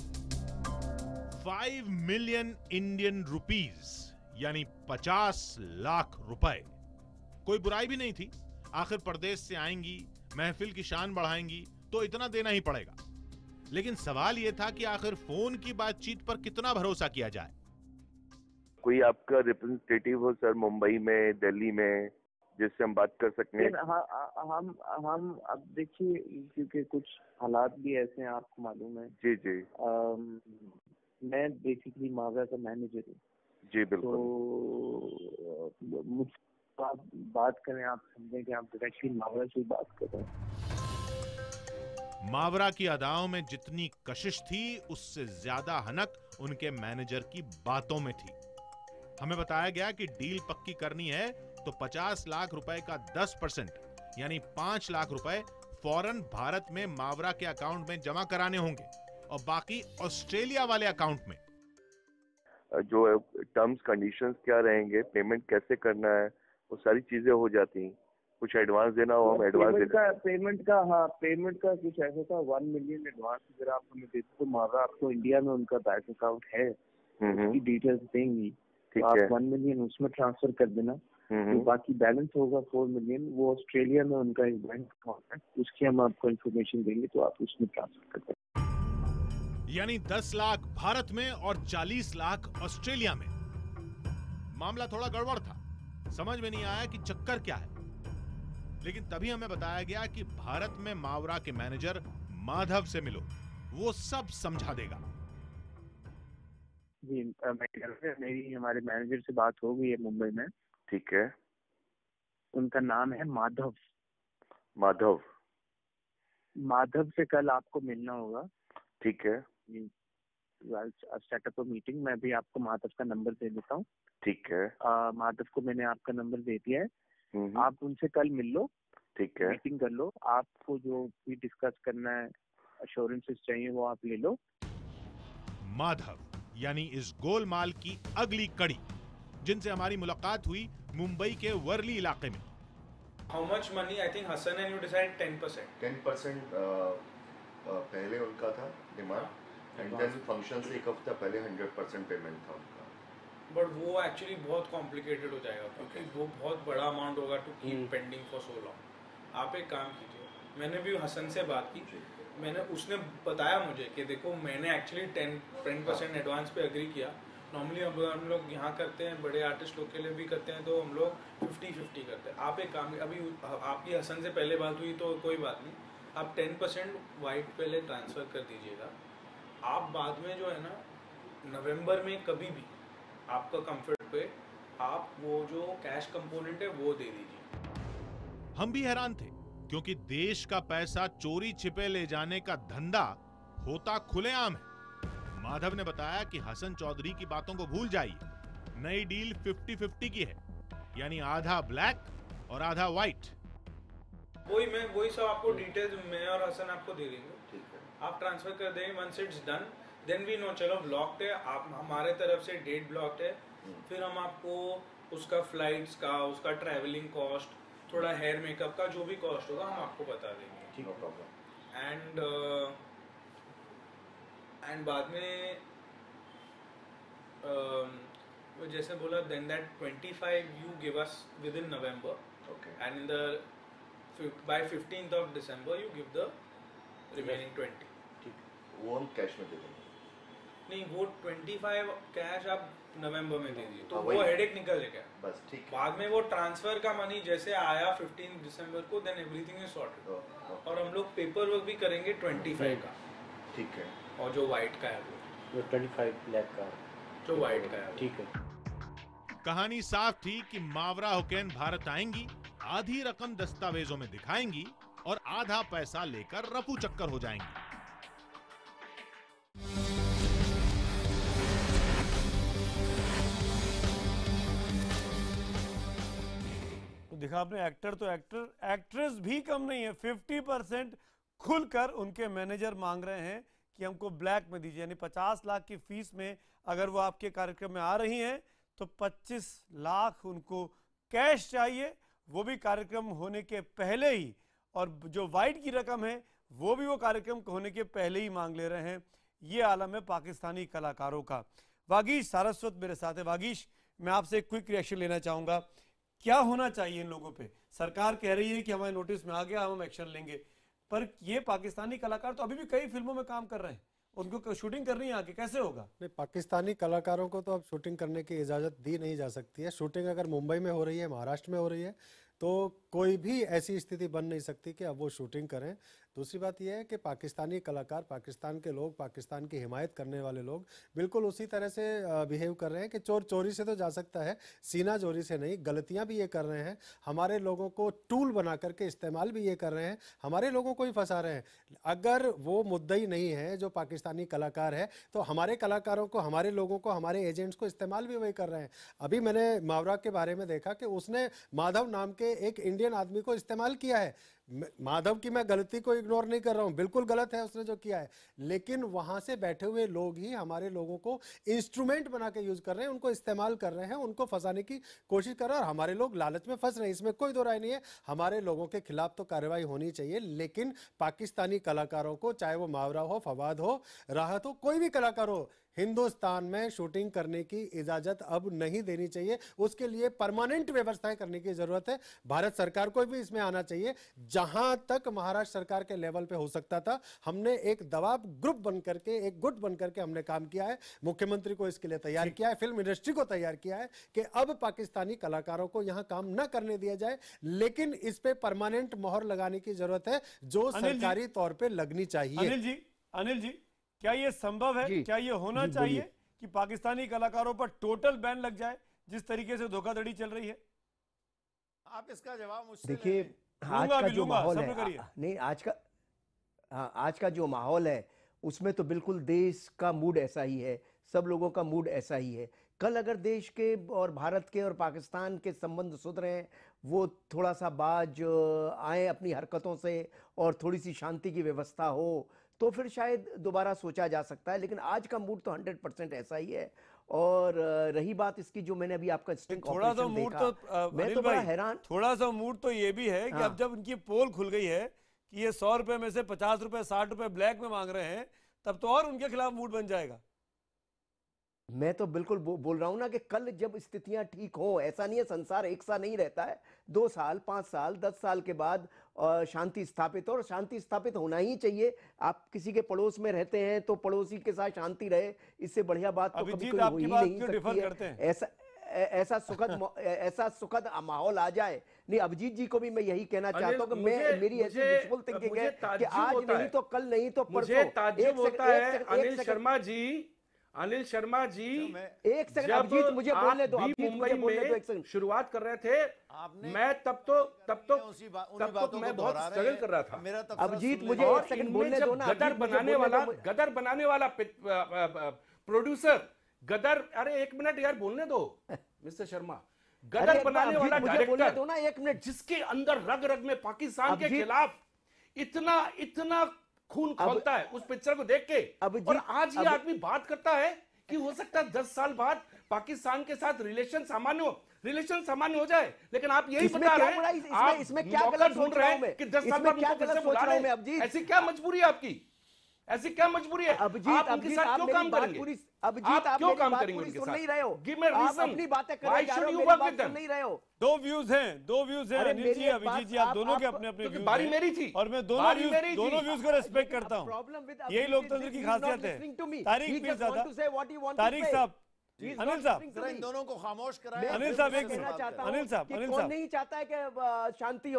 5 मिलियन इंडियन रुपीस यानी 50 लाख रुपए। कोई बुराई भी नहीं थी, आखिर प्रदेश से आएंगी, महफिल की शान बढ़ाएंगी, तो इतना देना ही पड़ेगा। लेकिन सवाल यह था कि आखिर फोन की बातचीत पर कितना भरोसा किया जाए। कोई आपका रिप्रेजेंटेटिव हो सर मुंबई में, दिल्ली में, जिससे हम बात कर सकते हैं? हम अब देखिए, क्योंकि कुछ हालात भी ऐसे हैं, आपको मालूम है। जी। मैं बेसिकली मावरा का मैनेजर हूँ। जी बिल्कुल। तो मुझसे आप बात करें, आप समझें कि आप डायरेक्टली मावरा से बात कर रहे हैं। मावरा की अदाओं में जितनी कशिश थी, उससे ज्यादा हनक उनके मैनेजर की बातों में थी। हमें बताया गया कि डील पक्की करनी है तो 50 लाख रुपए का 10% यानी 5 लाख रुपए फौरन भारत में मावरा के अकाउंट में जमा कराने होंगे और बाकी ऑस्ट्रेलिया वाले अकाउंट में। जो टर्म्स कंडीशंस क्या रहेंगे, पेमेंट कैसे करना है, वो सारी चीजें हो जाती। कुछ एडवांस देना हो, हम एडवांस पेमेंट का कुछ ऐसा था, 1 मिलियन एडवांस अगर आप हमें देते तो मावरा आपको इंडिया में उनका बैंक अकाउंट है, उसकी डिटेल्स देंगी, तो आप 1 मिलियन उसमें ट्रांसफर कर देना। तो बाकी बैलेंस होगा 4 मिलियन, वो ऑस्ट्रेलिया में उनका एक बैंक अकाउंट है, उसकी हम आपको इन्फॉर्मेशन देंगे तो आप उसमें ट्रांसफर कर दें। यानी 10 लाख भारत में और 40 लाख ऑस्ट्रेलिया में। मामला थोड़ा गड़बड़ था, समझ में नहीं आया कि चक्कर क्या है। लेकिन तभी हमें बताया गया कि भारत में मावरा के मैनेजर माधव से मिलो, वो सब समझा देगा। जी, मेरी हमारे मैनेजर से बात हो गई है मुंबई में। ठीक है। उनका नाम है माधव। माधव से कल आपको मिलना होगा। ठीक है। सेटअप मीटिंग, मैं भी आपको माधव का नंबर दे देता हूँ। ठीक है। माधव को मैंने आपका नंबर दे दिया है, आप उनसे कल मिल लो। ठीक है। मीटिंग कर लो, आपको जो भी डिस्कस करना है, अश्योरेंसेस चाहिए वो आप ले लो। माधव यानी इस गोलमाल की अगली कड़ी, जिनसे हमारी मुलाकात हुई मुंबई के वर्ली इलाके में। How much money? I think Hassan and you decided 10%. 10% पहले उनका था डिमांड, एंड देन फंक्शन से एक हफ्ता पहले 100% पेमेंट था उनका। बट वो एक्चुअली बहुत कॉम्प्लिकेटेड हो जाएगा, क्योंकि वो बहुत बड़ा अमाउंट होगा to keep pending for so long. आप एक काम कीजिए, मैंने भी हसन से बात की, उसने बताया मुझे कि देखो मैंने एक्चुअली 10% एडवांस पे अग्री किया। नॉर्मली अब हम लोग यहाँ करते हैं, बड़े आर्टिस्ट लोग के लिए भी करते हैं, तो हम लोग 50-50 करते हैं। आप एक काम, अभी आपकी हसन से पहले बात हुई तो कोई बात नहीं, आप 10% वाइट पहले ट्रांसफ़र कर दीजिएगा। आप बाद में जो है ना, नवंबर में कभी भी आपका कंफर्ट पे आप वो जो कैश कंपोनेंट है वो दे दीजिए। हम भी हैरान थे, क्योंकि देश का पैसा चोरी छिपे ले जाने का धंधा होता खुलेआम है। माधव ने बताया कि हसन चौधरी की बातों को भूल जाइए, नई डील 50-50 की है, यानी आधा ब्लैक और आधा व्हाइट। वही सब आपको डिटेल्स मैं और हसन आपको दे देंगे। ठीक है, आप ट्रांसफर कर देंगे। Once it's done then we know, चलो ब्लॉक्ड है, आप हमारे तरफ से डेट ब्लॉक्ड है। फिर हम आपको उसका फ्लाइट्स का, उसका ट्रैवलिंग कॉस्ट, थोड़ा हेयर मेकअप का जो भी कॉस्ट होगा हम आपको बता देंगे। ठीक है। एंड बाद में जैसे बोला, then that 25 you give us within November, and in the by 15th of December you give the remaining 20। ठीक, वो हम कैश में दे देंगे। नहीं, वो 25 कैश आप नवंबर में दे दीजिए, तो वो हेडेक निकल जाएगा बस। ठीक, बाद में वो ट्रांसफर का मनी जैसे आया 15 दिसंबर को, देन एवरीथिंग इज सॉर्टेड। और हम लोग पेपर वर्क भी करेंगे 25 का। ठीक है। और जो व्हाइट का है वो 25 लाख का जो व्हाइट का है। ठीक है। कहानी साफ थी कि मावरा हुकैन भारत आएंगी, आधी रकम दस्तावेजों में दिखाएंगी और आधा पैसा लेकर रफू चक्कर हो जाएंगे। तो दिखा आपने, एक्टर तो एक्टर, एक्ट्रेस भी कम नहीं है। 50% खुलकर उनके मैनेजर मांग रहे हैं कि हमको ब्लैक में दीजिए, यानी 50 लाख की फीस में अगर वो आपके कार्यक्रम में आ रही हैं तो 25 लाख उनको कैश चाहिए, वो भी कार्यक्रम होने के पहले ही। और जो वाइट की रकम है वो भी वो कार्यक्रम होने के पहले ही मांग ले रहे हैं। ये आलम है पाकिस्तानी कलाकारों का। वागीश सारस्वत मेरे साथ है। वागीश, मैं आपसे एक क्विक रिएक्शन लेना चाहूँगा, क्या होना चाहिए इन लोगों पे? सरकार कह रही है कि हमारे नोटिस में आ गया, हम एक्शन लेंगे, पर ये पाकिस्तानी कलाकार तो अभी भी कई फिल्मों में काम कर रहे हैं, उनको शूटिंग करनी है आगे, कैसे होगा? नहीं, पाकिस्तानी कलाकारों को तो अब शूटिंग करने की इजाज़त दी नहीं जा सकती है। शूटिंग अगर मुंबई में हो रही है, महाराष्ट्र में हो रही है, तो कोई भी ऐसी स्थिति बन नहीं सकती कि अब वो शूटिंग करें। दूसरी बात यह है कि पाकिस्तानी कलाकार, पाकिस्तान के लोग, पाकिस्तान की हिमायत करने वाले लोग बिल्कुल उसी तरह से बिहेव कर रहे हैं कि चोर चोरी से तो जा सकता है, सीना चोरी से नहीं। गलतियां भी ये कर रहे हैं, हमारे लोगों को टूल बना करके इस्तेमाल भी ये कर रहे हैं, हमारे लोगों को ही फंसा रहे हैं। अगर वो मुद्दई नहीं है जो पाकिस्तानी कलाकार है, तो हमारे कलाकारों को, हमारे लोगों को, हमारे एजेंट्स को इस्तेमाल भी वही कर रहे हैं। अभी मैंने मावरा के बारे में देखा कि उसने माधव नाम के एक इंडियन आदमी को इस्तेमाल किया है। माधव की मैं गलती को इग्नोर नहीं कर रहा हूं, बिल्कुल गलत है उसने जो किया है, लेकिन वहां से बैठे हुए लोग ही हमारे लोगों को इंस्ट्रूमेंट बना के यूज कर रहे हैं, उनको इस्तेमाल कर रहे हैं, उनको फंसाने की कोशिश कर रहे हैं और हमारे लोग लालच में फंस रहे हैं। इसमें कोई दो राय नहीं है। हमारे लोगों के खिलाफ तो कार्रवाई होनी चाहिए, लेकिन पाकिस्तानी कलाकारों को, चाहे वो मावरा हो, फवाद हो, राहत हो, कोई भी कलाकार हो, हिंदुस्तान में शूटिंग करने की इजाजत अब नहीं देनी चाहिए। उसके लिए परमानेंट व्यवस्थाएं करने की जरूरत है। भारत सरकार को भी इसमें आना चाहिए। जहां तक महाराष्ट्र सरकार के लेवल पे हो सकता था, हमने एक दबाव ग्रुप बनकर के, एक गुट बनकर के हमने काम किया है। मुख्यमंत्री को इसके लिए तैयार किया है, फिल्म इंडस्ट्री को तैयार किया है कि अब पाकिस्तानी कलाकारों को यहां काम न करने दिया जाए, लेकिन इस पे परमानेंट मोहर लगाने की जरूरत है जो सरकारी तौर पर लगनी चाहिए। अनिल जी, क्या ये संभव है, क्या ये होना चाहिए कि पाकिस्तानी कलाकारों पर टोटल बैन लग जाए जिस तरीके से धोखाधड़ी चल रही है? आप इसका जवाब मुझसे देखिए, आज का जो माहौल है, नहीं आज का जो माहौल है उसमें तो बिल्कुल देश का मूड ऐसा ही है, सब लोगों का मूड ऐसा ही है। कल अगर देश के और भारत के और पाकिस्तान के संबंध सुधरे हैं, वो थोड़ा सा बाज आए अपनी हरकतों से और थोड़ी सी शांति की व्यवस्था हो, तो फिर शायद दोबारा सोचा जा सकता है। लेकिन आज का मूड तो 100% ऐसा ही है। और रही बात इसकी, जो मैंने अभी आपका थोड़ा सा मूड तो मैं तो बड़ा हैरान, थोड़ा सा मूड तो ये भी है कि अब जब उनकी पोल खुल गई है कि ये 100 रुपए में से 50 रुपए 60 रुपए ब्लैक में मांग रहे हैं, तब तो और उनके खिलाफ मूड बन जाएगा। मैं तो बिल्कुल बोल रहा हूं ना कि कल जब स्थितियां ठीक हो, ऐसा नहीं है, संसार एक सा नहीं रहता है। 2 साल, 5 साल, 10 साल के बाद शांति स्थापित हो, और शांति स्थापित होना ही चाहिए। आप किसी के पड़ोस में रहते हैं तो पड़ोसी के साथ शांति रहे, इससे बढ़िया बात तो कभी कोई हो ही नहीं सकती है। ऐसा सुखद माहौल आ जाए। नहीं, अभिजीत जी को भी मैं यही कहना चाहता हूँ कि मेरी ऐसी विजुअल थिंकिंग है कि आज नहीं तो कल, नहीं तो परसों। ताज्जुब होता है अनिल शर्मा जी, एक सेकंड अभिजीत, मुझे बोलने दो। मुंबई में शुरुआत कर रहे थे, मैं तब तो मैं बहुत स्ट्रगल कर रहा था। अभिजीत, मुझे एक सेकंड बोलने दो ना। गदर बनाने वाला प्रोड्यूसर, गदर, अरे एक मिनट यार बोलने दो मिस्टर शर्मा। गदर बनाने वाला डायरेक्टर दो ना, एक मिनट, जिसके अंदर रग रग में पाकिस्तान के खिलाफ इतना खून खौलता है उस पिक्चर को देख के, और आज ये आदमी बात करता है कि हो सकता है 10 साल बाद पाकिस्तान के साथ रिलेशन सामान्य हो जाए। लेकिन आप यही बता रहे हैं, आप इसमें क्या गलत ढूंढ रहे हैं कि 10 साल बाद उनको कैसे बुला रहे हैं। ऐसी क्या मजबूरी है आपकी? ऐसी क्या मजबूरी है? आप उनके साथ क्यों काम करेंगे? आप क्यों काम करेंगे उनके साथ? नहीं रहे हो, गिव मी रीजन, अपनी बातें कर why should you work with them? नहीं रहे हो। दो व्यूज हैं अनिल जी, अभिजीत जी, आप दोनों के अपने अपने व्यूज हैं। बारी मेरी थी और मैं दोनों व्यूज को रेस्पेक्ट करता हूं। यही लोकतंत्र की खासियत है। तारिक साहब, अनिल साहब, इन दोनों को खामोश कराएं। अनिल साहब, एक मिनट। अनिल साहब नहीं चाहता है कि शांति हो,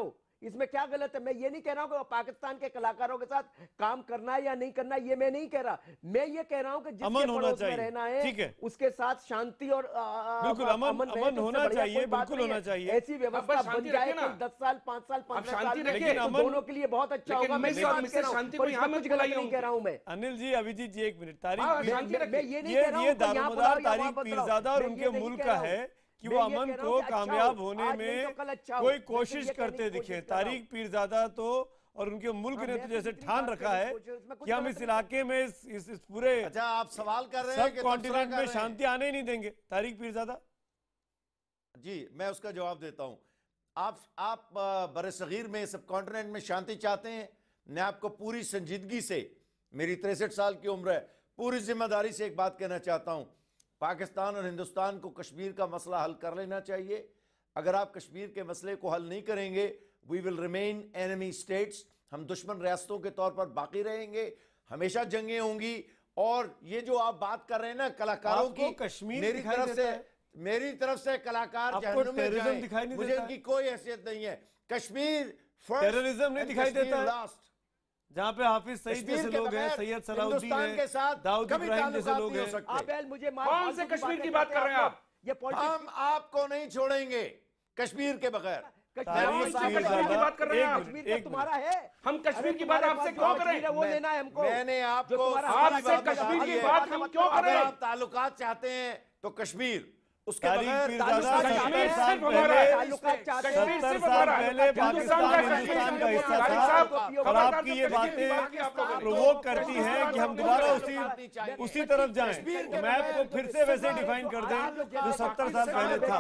इसमें क्या गलत है? मैं ये नहीं कह रहा हूं कि पाकिस्तान के कलाकारों के साथ काम करना है या नहीं करना, ये मैं नहीं कह रहा। मैं ये कह रहा हूं कि जिसके पड़ोस में रहना है उसके साथ शांति और बिल्कुल अमन होना चाहिए, बिल्कुल होना चाहिए। ऐसी व्यवस्था बन जाए कि 10 साल 5 साल 15 साल में दोनों के लिए बहुत अच्छा होगा। मैं ये बात कह रहा हूं, कुछ गलत नहीं कह रहा हूं मैं। अनिल जी, अभिजीत जी, एक मिनट। तारीख मैं ये नहीं कह रहा हूं दारोमदार तारिक पीरजादा और उनके मुल्क का है कि वो अमन को कामयाब होने में कोई कोशिश करते दिखे। तारिक पीरजादा तो और उनके मुल्क ने तो जैसे ठान रखा है कि हम इस इलाके में इस पूरे आप सवाल कर रहे हैं सब कॉन्टिनेंट में शांति आने ही नहीं देंगे। तारिक पीरजादा जी, मैं उसका जवाब देता हूं। आप बरसगीर में सब कॉन्टिनेंट में शांति चाहते हैं? मैं आपको पूरी संजीदगी से, मेरी 63 साल की उम्र है, पूरी जिम्मेदारी से एक बात कहना चाहता हूं। पाकिस्तान और हिंदुस्तान को कश्मीर का मसला हल कर लेना चाहिए। अगर आप कश्मीर के मसले को हल नहीं करेंगे, we will remain enemy states, हम दुश्मन रियासतों के तौर पर बाकी रहेंगे, हमेशा जंगें होंगी। और ये जो आप बात कर रहे हैं ना कलाकारों की, कश्मीर मेरी तरफ से कलाकार जहन्नुम में जाएं, मुझे उनकी कोई हैसियत नहीं है। कश्मीर टेररिज्म नहीं दिखाई देता है, जहाँ पे हाफिज सईद जैसे लोग हैं, सैयद सलाउद्दीन है, दाऊद इब्राहिम जैसे लोग हैं। मुझे कौन से कश्मीर की बात कर रहे हैं आप? हम आपको नहीं छोड़ेंगे कश्मीर के बगैर। कश्मीर की बात कर रहे हैं आप? तुम्हारा है, हम कश्मीर की बात आपसे क्यों करें? वो लेना है हमको। मैंने आपको आपसे कश्मीर की बात हम क्यों करें? अगर आप ताल्लुकात चाहते हैं तो कश्मीर, उसके बगैर कश्मीर 70 साल पहले पाकिस्तान हिंदुस्तान का हिस्सा था। और आपकी ये बातें प्रोवोक करती हैं कि हम दोबारा उसी तरफ जाएं। मैप को फिर से वैसे डिफाइन कर दें जो 70 साल पहले था।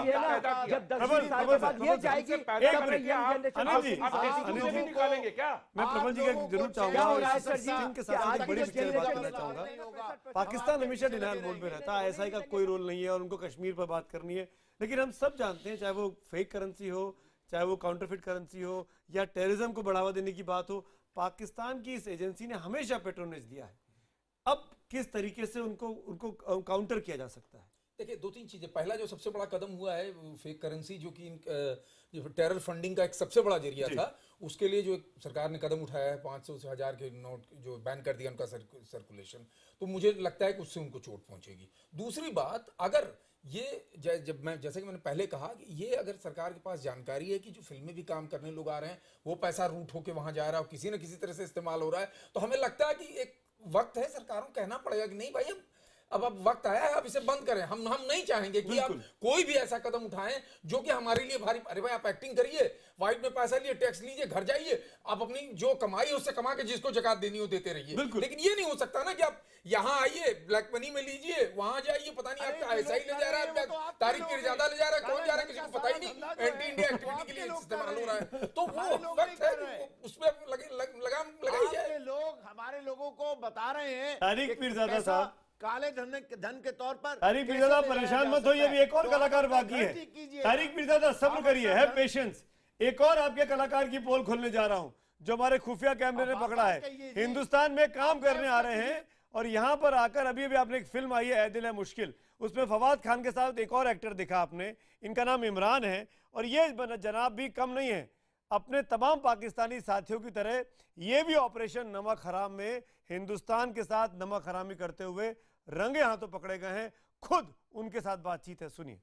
मैं प्रबल जी का जरूर चाहूंगा के साथ बड़ी पिक्चर बात करना चाहूंगा। पाकिस्तान हमेशा डिनायल मोड में रहता है, ऐसा का कोई रोल नहीं है और उनको कश्मीर पर बात करनी है। लेकिन हम सब जानते हैं, चाहे वो फेक करेंसी हो, चाहे वो काउंटरफिट करेंसी हो, या टेररिज्म को बढ़ावा देने की बात हो, पाकिस्तान की इस एजेंसी ने हमेशा पेट्रोनेज दिया है। अब किस तरीके से उनको काउंटर किया जा सकता है? देखिए, 2-3 चीजें। पहला जो सबसे बड़ा कदम हुआ है फेक करेंसी, जो कि टेरर फंडिंग का एक सबसे बड़ा जरिया था, उसके लिए जो सरकार ने कदम उठाया है, 500 से 1000 के नोट जो बैन कर दिया उनका सर्कुलेशन, तो मुझे लगता है कि उससे उनको चोट पहुंचेगी। दूसरी बात, अगर ये जैसे कि मैंने पहले कहा कि ये अगर सरकार के पास जानकारी है कि जो फिल्में भी काम करने लोग आ रहे हैं वो पैसा रूट होके वहां जा रहा है और किसी न किसी तरह से इस्तेमाल हो रहा है, तो हमें लगता है कि एक वक्त है, सरकारों को कहना पड़ेगा कि नहीं भाई, अब वक्त आया है, अब इसे बंद करें। हम नहीं चाहेंगे कि आप कोई भी ऐसा कदम उठाएं जो कि हमारे लिए भारी। अरे भाई, आप एक्टिंग करिए, वाइट में पैसा लिए, टैक्स लीजिए, घर जाइए, आप अपनी जो कमाई है उससे कमा के जिसको ज़कात देनी हो देते रहिए। लेकिन ये नहीं हो सकता ना कि आप यहाँ आइए, ब्लैक मनी में लीजिए, वहां जाइए, पता नहीं आपका ऐसा ही ले जा रहा है, तारिक पीरजादा ले जा रहा है, कौन जा रहा है किसी को पता ही नहीं, एंटी इंडिया एक्टिविटी के लिए इस्तेमाल हो रहा है। तो वो वक्त है, उसमें लगाम लगाई जाए। हमारे लोगों को बता रहे हैं तारिक पीरजादा साहब, काले धन के तौर पर। तारिक पीरजादा परेशान मत होइए, अभी एक और कलाकार बाकी है। तारिक पीरजादा सब्र करिए, है पेशेंस। एक और आपके कलाकार की पोल खोलने जा रहा हूं जो हमारे खुफिया कैमरे ने पकड़ा है। हिंदुस्तान में काम करने आ रहे हैं और यहां पर आकर अभी आपने एक फिल्म आई है, ए दिल है मुश्किल, उसमें फवाद खान के साथ एक और एक्टर दिखा आपने, इनका नाम इमरान है। और ये जनाब भी कम नहीं है, अपने तमाम पाकिस्तानी साथियों की तरह ये भी ऑपरेशन नमक हराम में हिंदुस्तान के साथ नमक हरामी करते हुए रंगे हाथों पकड़े गए हैं। खुद उनके साथ बातचीत है, सुनिए।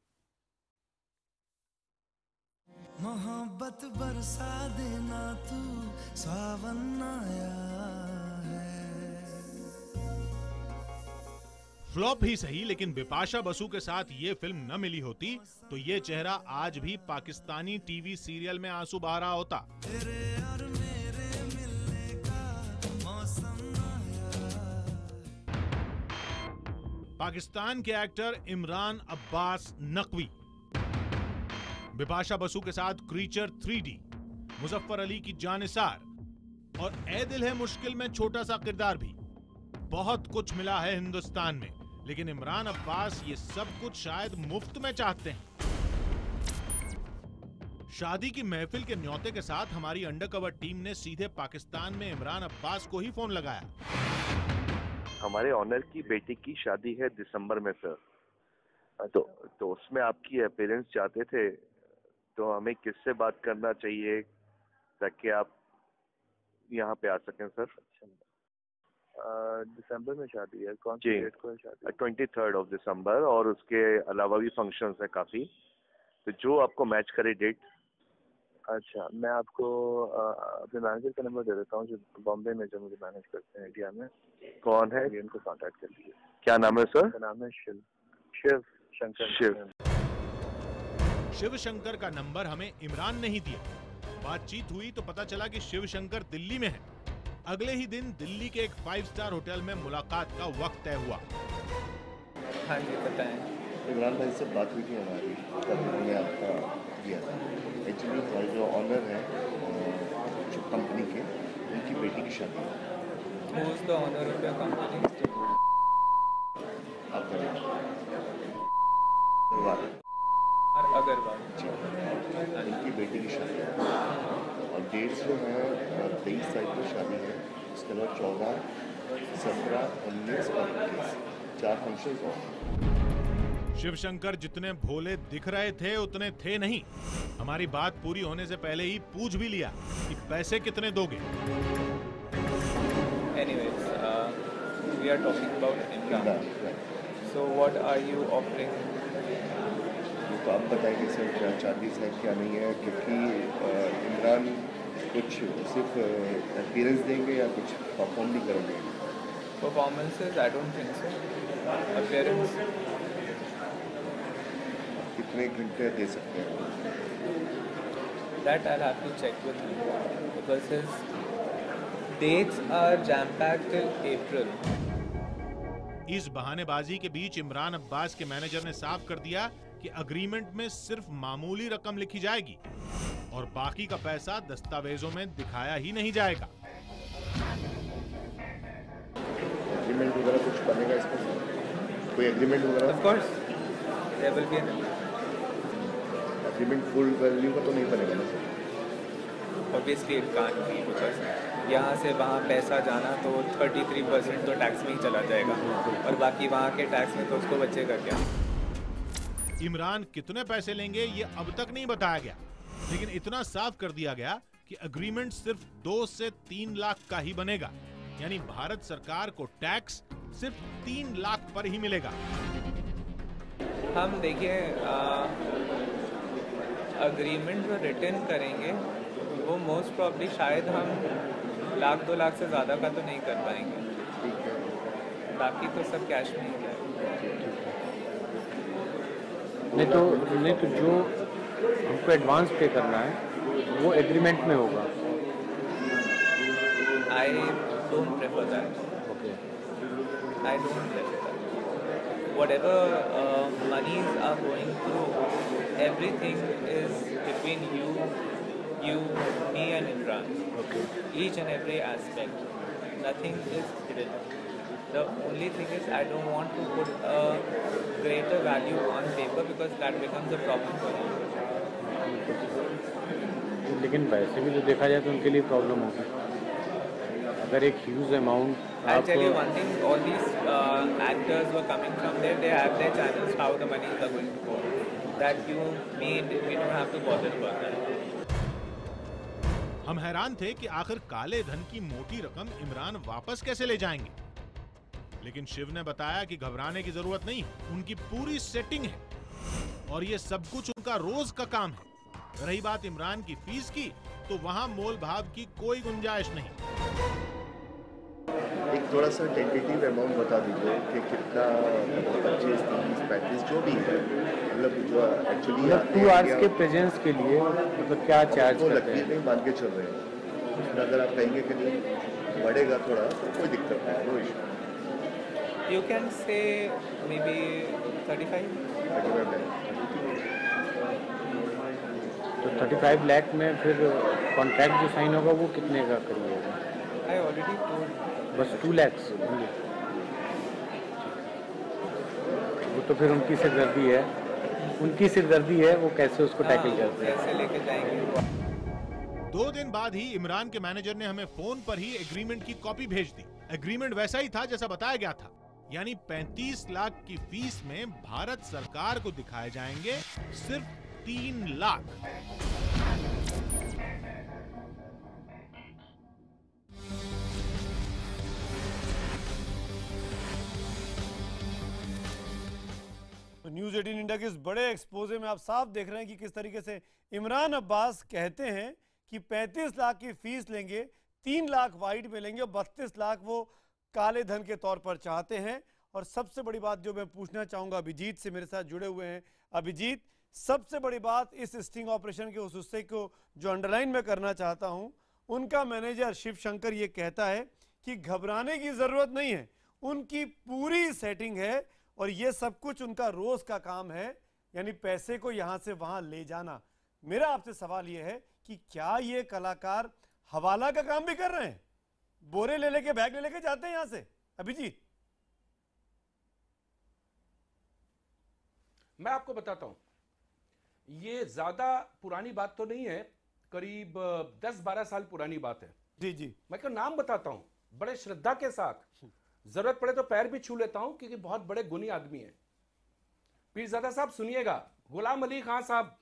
मोहब्बत बरसा देना, तू सावन आया है। फ्लॉप ही सही, लेकिन बिपाशा बसु के साथ ये फिल्म न मिली होती तो ये चेहरा आज भी पाकिस्तानी टीवी सीरियल में आंसू बहा रहा होता। पाकिस्तान के एक्टर इमरान अब्बास नकवी, बिपाशा बसु के साथ क्रीचर 3D, मुजफ्फर अली की जानिसार और ए दिल है मुश्किल में छोटा सा किरदार भी। बहुत कुछ मिला है हिंदुस्तान में, लेकिन इमरान अब्बास ये सब कुछ शायद मुफ्त में चाहते हैं। शादी की महफिल के न्योते के साथ हमारी अंडरकवर टीम ने सीधे पाकिस्तान में इमरान अब्बास को ही फोन लगाया। हमारे ऑनर की बेटी की शादी है दिसंबर में सर, तो उसमें आपकी अपीयरेंस चाहते थे, तो हमें किससे बात करना चाहिए, ताकि आप यहाँ पे आ सकें सर। दिसंबर में शादी है, कौन सी डेट को है शादी? 23 ऑफ दिसंबर, और उसके अलावा भी फंक्शंस हैं काफ़ी, तो जो आपको मैच करे डेट। अच्छा, मैं आपको अपने मैनेजर का नंबर दे देता हूँ जो बॉम्बे में जो मुझे मैनेज करते हैं इंडिया में। कौन है? उनको कांटेक्ट कर लीजिए। क्या नाम है सर? उनका नाम है शिव शंकर। शिव शंकर का नंबर हमें इमरान ने ही दिया। बातचीत हुई तो पता चला कि शिव शंकर दिल्ली में है। अगले ही दिन दिल्ली के एक 5 स्टार होटल में मुलाकात का वक्त तय हुआ। हाँ जी बताएं। इमरान भाई से बात हुई थी हमारी, तब उन्होंने आपका दिया था। एक्चुअली हमारे जो ऑनर है जो कंपनी के, उनकी बेटी की शादी है। Who is the owner of your company? Agarwal जी, उनकी बेटी की शादी है और डेट्स जो है 23 तारीख को शादी है, उसके बाद 14, 17, 19 और 21 4 फंक्शंस और। शिवशंकर जितने भोले दिख रहे थे उतने थे नहीं। हमारी बात पूरी होने से पहले ही पूछ भी लिया कि पैसे कितने दोगे। Anyways, we are talking about Imran. So what are you offering? तो आप बताएंगे सर क्या चार्जेस है क्या नहीं है, क्योंकि इमरान कुछ सिर्फ अपीयरेंस देंगे या कुछ परफॉर्म भी करेंगे? Performances, I don't think so. Appearance. कितने घंटे दे सकते हैं? That I'll have to check with him because his dates are jam-packed till April. इस बहानेबाजी के बीच इमरान अब्बास के मैनेजर ने साफ कर दिया कि एग्रीमेंट में सिर्फ मामूली रकम लिखी जाएगी और बाकी का पैसा दस्तावेजों में दिखाया ही नहीं जाएगा। एग्रीमेंट वगैरह कुछ बनेगा इसमें? कोई एग्रीमेंट वगैरह? Of course, there will be an agreement full value का तो नहीं बनेगा ना sir? Obviously it can't be because यहाँ से वहाँ पैसा जाना तो 33% तो टैक्स में ही चला जाएगा और बाकी वहाँ के टैक्स में तो उसको बचेगा क्या? इमरान कितने पैसे लेंगे ये अब तक नहीं बताया गया, लेकिन इतना साफ कर दिया गया कि एग्रीमेंट सिर्फ 2 से 3 लाख का ही बनेगा, यानी भारत सरकार को टैक्स सिर्फ 3 लाख पर ही मिलेगा। हम देखिए एग्रीमेंट जो रिटर्न करेंगे वो मोस्ट प्रॉब्ली शायद हम 1 लाख 2 लाख से ज़्यादा का तो नहीं कर पाएंगे, बाकी तो सब कैश में ही जाएगा। नहीं तो जो हमको एडवांस पे करना है वो एग्रीमेंट में होगा। I don't prefer that. Okay, I don't prefer that. Whatever monies are going through, everything is between you, me and Imran. Okay. Each and every aspect. Nothing is hidden. The only thing is I don't want to put a greater value on paper because that becomes a problem for them. लेकिन वैसे भी तो देखा जाए तो उनके लिए problem होगी अगर एक huge amount. I'll tell you one thing, all these actors were coming from there, they have their channels how the monies are going to go. That we don't have to bother about that. हम हैरान थे कि आखिर काले धन की मोटी रकम इमरान वापस कैसे ले जाएंगे, लेकिन शिव ने बताया कि घबराने की जरूरत नहीं, उनकी पूरी सेटिंग है और ये सब कुछ उनका रोज का काम है। रही बात इमरान की फीस की, तो वहां मोल भाव की कोई गुंजाइश नहीं। एक थोड़ा सा टेंटेटिव अमाउंट बता दीजिए कि कितना, 25, 30, 35 जो भी है, मतलब जो एक्चुअली 2 आवर्स के प्रेजेंस के लिए मतलब क्या चार्ज करते हैं? नहीं मान के चल रहे हैं, अगर आप कहेंगे कि नहीं बढ़ेगा थोड़ा तो कोई दिक्कत नहीं, no issue. You can say maybe 35 lakh. तो 35 लाख में फिर कॉन्ट्रैक्ट जो साइन होगा वो कितने का करिए होगा? I already told. बस 2 लाख। वो तो फिर उनकी सिरदर्दी है, वो कैसे उसको टैकल करते हैं, कैसे लेके जाएंगे। 2 दिन बाद ही इमरान के मैनेजर ने हमें फोन पर ही एग्रीमेंट की कॉपी भेज दी। एग्रीमेंट वैसा ही था जैसा बताया गया था, यानी 35 लाख की फीस में भारत सरकार को दिखाए जाएंगे सिर्फ 3 लाख। न्यूज़ 18 इंडिया के इस बड़े एक्सपोजे में आप साफ देख रहे हैं कि किस तरीके से इमरान अब्बास कहते हैं कि 35 लाख की फीस लेंगे, 3 लाख वाइट में लेंगे और 32 लाख वो काले धन के तौर पर चाहते हैं। और सबसे बड़ी बात जो मैं पूछना चाहूँगा अभिजीत से, मेरे साथ जुड़े हुए हैं अभिजीत, सबसे बड़ी बात इस स्टिंग ऑपरेशन के उस हिस्से को जो अंडरलाइन में करना चाहता हूँ, उनका मैनेजर शिव शंकर ये कहता है कि घबराने की ज़रूरत नहीं है, उनकी पूरी सेटिंग है और ये सब कुछ उनका रोज का काम है, यानी पैसे को यहां से वहां ले जाना। मेरा आपसे सवाल यह है कि क्या ये कलाकार हवाला का काम भी कर रहे हैं, बोरे ले लेके बैग ले लेके जाते हैं यहां से? अभिजीत, मैं आपको बताता हूं, ये ज्यादा पुरानी बात तो नहीं है, करीब 10-12 साल पुरानी बात है। जी जी, मैं क्या नाम बताता हूं, बड़े श्रद्धा के साथ, जरूरत पड़े तो पैर भी छू लेता हूं क्योंकि बहुत बड़े गुणी आदमी हैं। पीरजादा साहब सुनिएगा, गुलाम अली खान साहब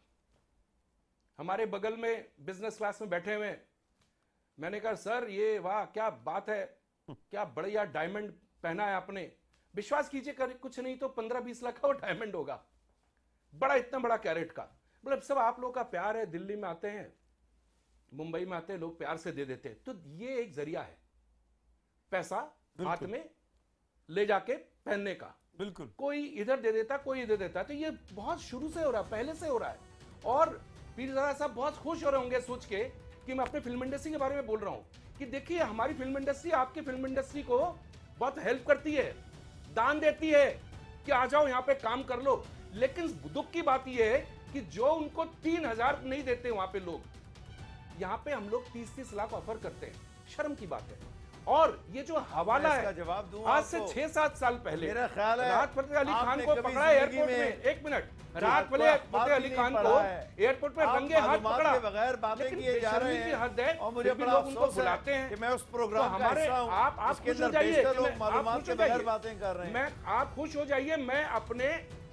हमारे बगल में बिजनेस क्लास में बैठे हुए, मैंने कहा सर ये वाह क्या बात है, क्या बढ़िया डायमंड पहना है आपने, विश्वास कीजिए कुछ नहीं तो 15-20 लाख का वो डायमंड होगा, बड़ा इतना बड़ा कैरेट का। मतलब सब आप लोगों का प्यार है, दिल्ली में आते हैं, मुंबई में आते हैं, लोग प्यार से दे देते हैं, तो ये एक जरिया है पैसा हाथ में ले जाके पहनने का। बिल्कुल, कोई इधर दे देता, कोई इधर देता, तो ये बहुत शुरू से हो रहा है, पहले से हो रहा है। और पीरजादा साहब बहुत खुश हो रहे होंगे सोच के कि मैं अपने फिल्म इंडस्ट्री के बारे में बोल रहा हूं कि देखिए हमारी फिल्म इंडस्ट्री आपकी फिल्म इंडस्ट्री को बहुत हेल्प करती है, दान देती है कि आ जाओ यहां पे काम कर लो। लेकिन दुख की बात यह है कि जो उनको 3000 नहीं देते वहां पे लोग, यहां पे हम लोग 30-30 लाख ऑफर करते हैं, शर्म की बात है। और ये जो हवाला है, जवाब दूं आज से 6-7 साल पहले मेरा ख्याल है राहत फतेह अली खान को पकड़ा एयरपोर्ट में, एक मिनट, राहत फतेह अली खान को एयरपोर्ट पे रंगे हाथ पकड़ा, बगैर बातें किए जा रहे हैं हद है, और मुझे बड़ा लोग उनको अफसोस बुलाते हैं कि मैं उस प्रोग्राम का हमारे हिस्सा हूं, आप इसके खुश हो अंदर जाइए, लोग मालूमात के बगैर बातें कर रहे हैं। मैं आप खुश हो जाइए, मैं अपने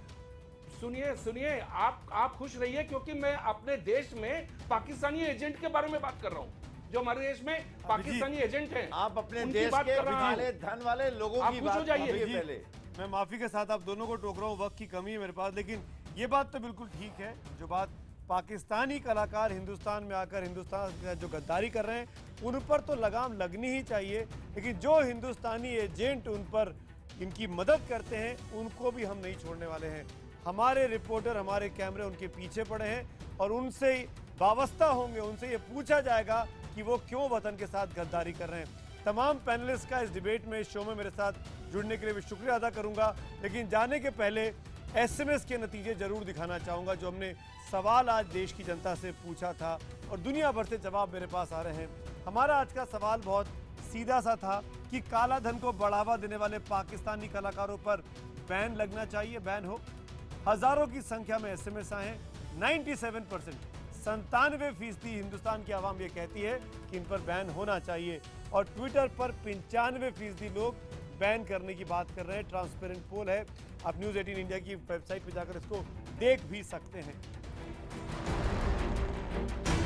सुनिए आप खुश रहिए क्योंकि मैं अपने देश में पाकिस्तानी एजेंट के बारे में बात कर रहा हूं, जो हमारे देश में पाकिस्तानी एजेंट हैं, आप अपने देश के वाले धन वाले लोगों की बात कीजिए पहले। मैं माफी के साथ आप दोनों को टोक रहा हूँ, वक्त की कमी है मेरे पास, लेकिन ये बात तो बिल्कुल ठीक है, जो बात पाकिस्तानी कलाकार हिंदुस्तान में आकर हिंदुस्तान जो गद्दारी कर रहे हैं उन पर तो लगाम लगनी ही चाहिए, लेकिन जो हिंदुस्तानी एजेंट उन पर इनकी मदद करते हैं उनको भी हम नहीं छोड़ने वाले हैं। हमारे रिपोर्टर, हमारे कैमरे उनके पीछे पड़े हैं और उनसे वाबस्ता होंगे, उनसे ये पूछा जाएगा कि वो क्यों वतन के साथ गद्दारी कर रहे हैं। तमाम पैनलिस्ट का इस डिबेट में, इस शो में मेरे साथ जुड़ने के लिए भी शुक्रिया अदा करूंगा, लेकिन जाने के पहले एसएमएस के नतीजे जरूर दिखाना चाहूँगा, जो हमने सवाल आज देश की जनता से पूछा था और दुनिया भर से जवाब मेरे पास आ रहे हैं। हमारा आज का सवाल बहुत सीधा सा था कि काला धन को बढ़ावा देने वाले पाकिस्तानी कलाकारों पर बैन लगना चाहिए, बैन हो। हजारों की संख्या में एसएमएस आए हैं, 97% 97% हिंदुस्तान की आवाम ये कहती है कि इन पर बैन होना चाहिए और ट्विटर पर 95% लोग बैन करने की बात कर रहे हैं। ट्रांसपेरेंट पोल है, आप न्यूज़ 18 इंडिया की वेबसाइट पर जाकर इसको देख भी सकते हैं।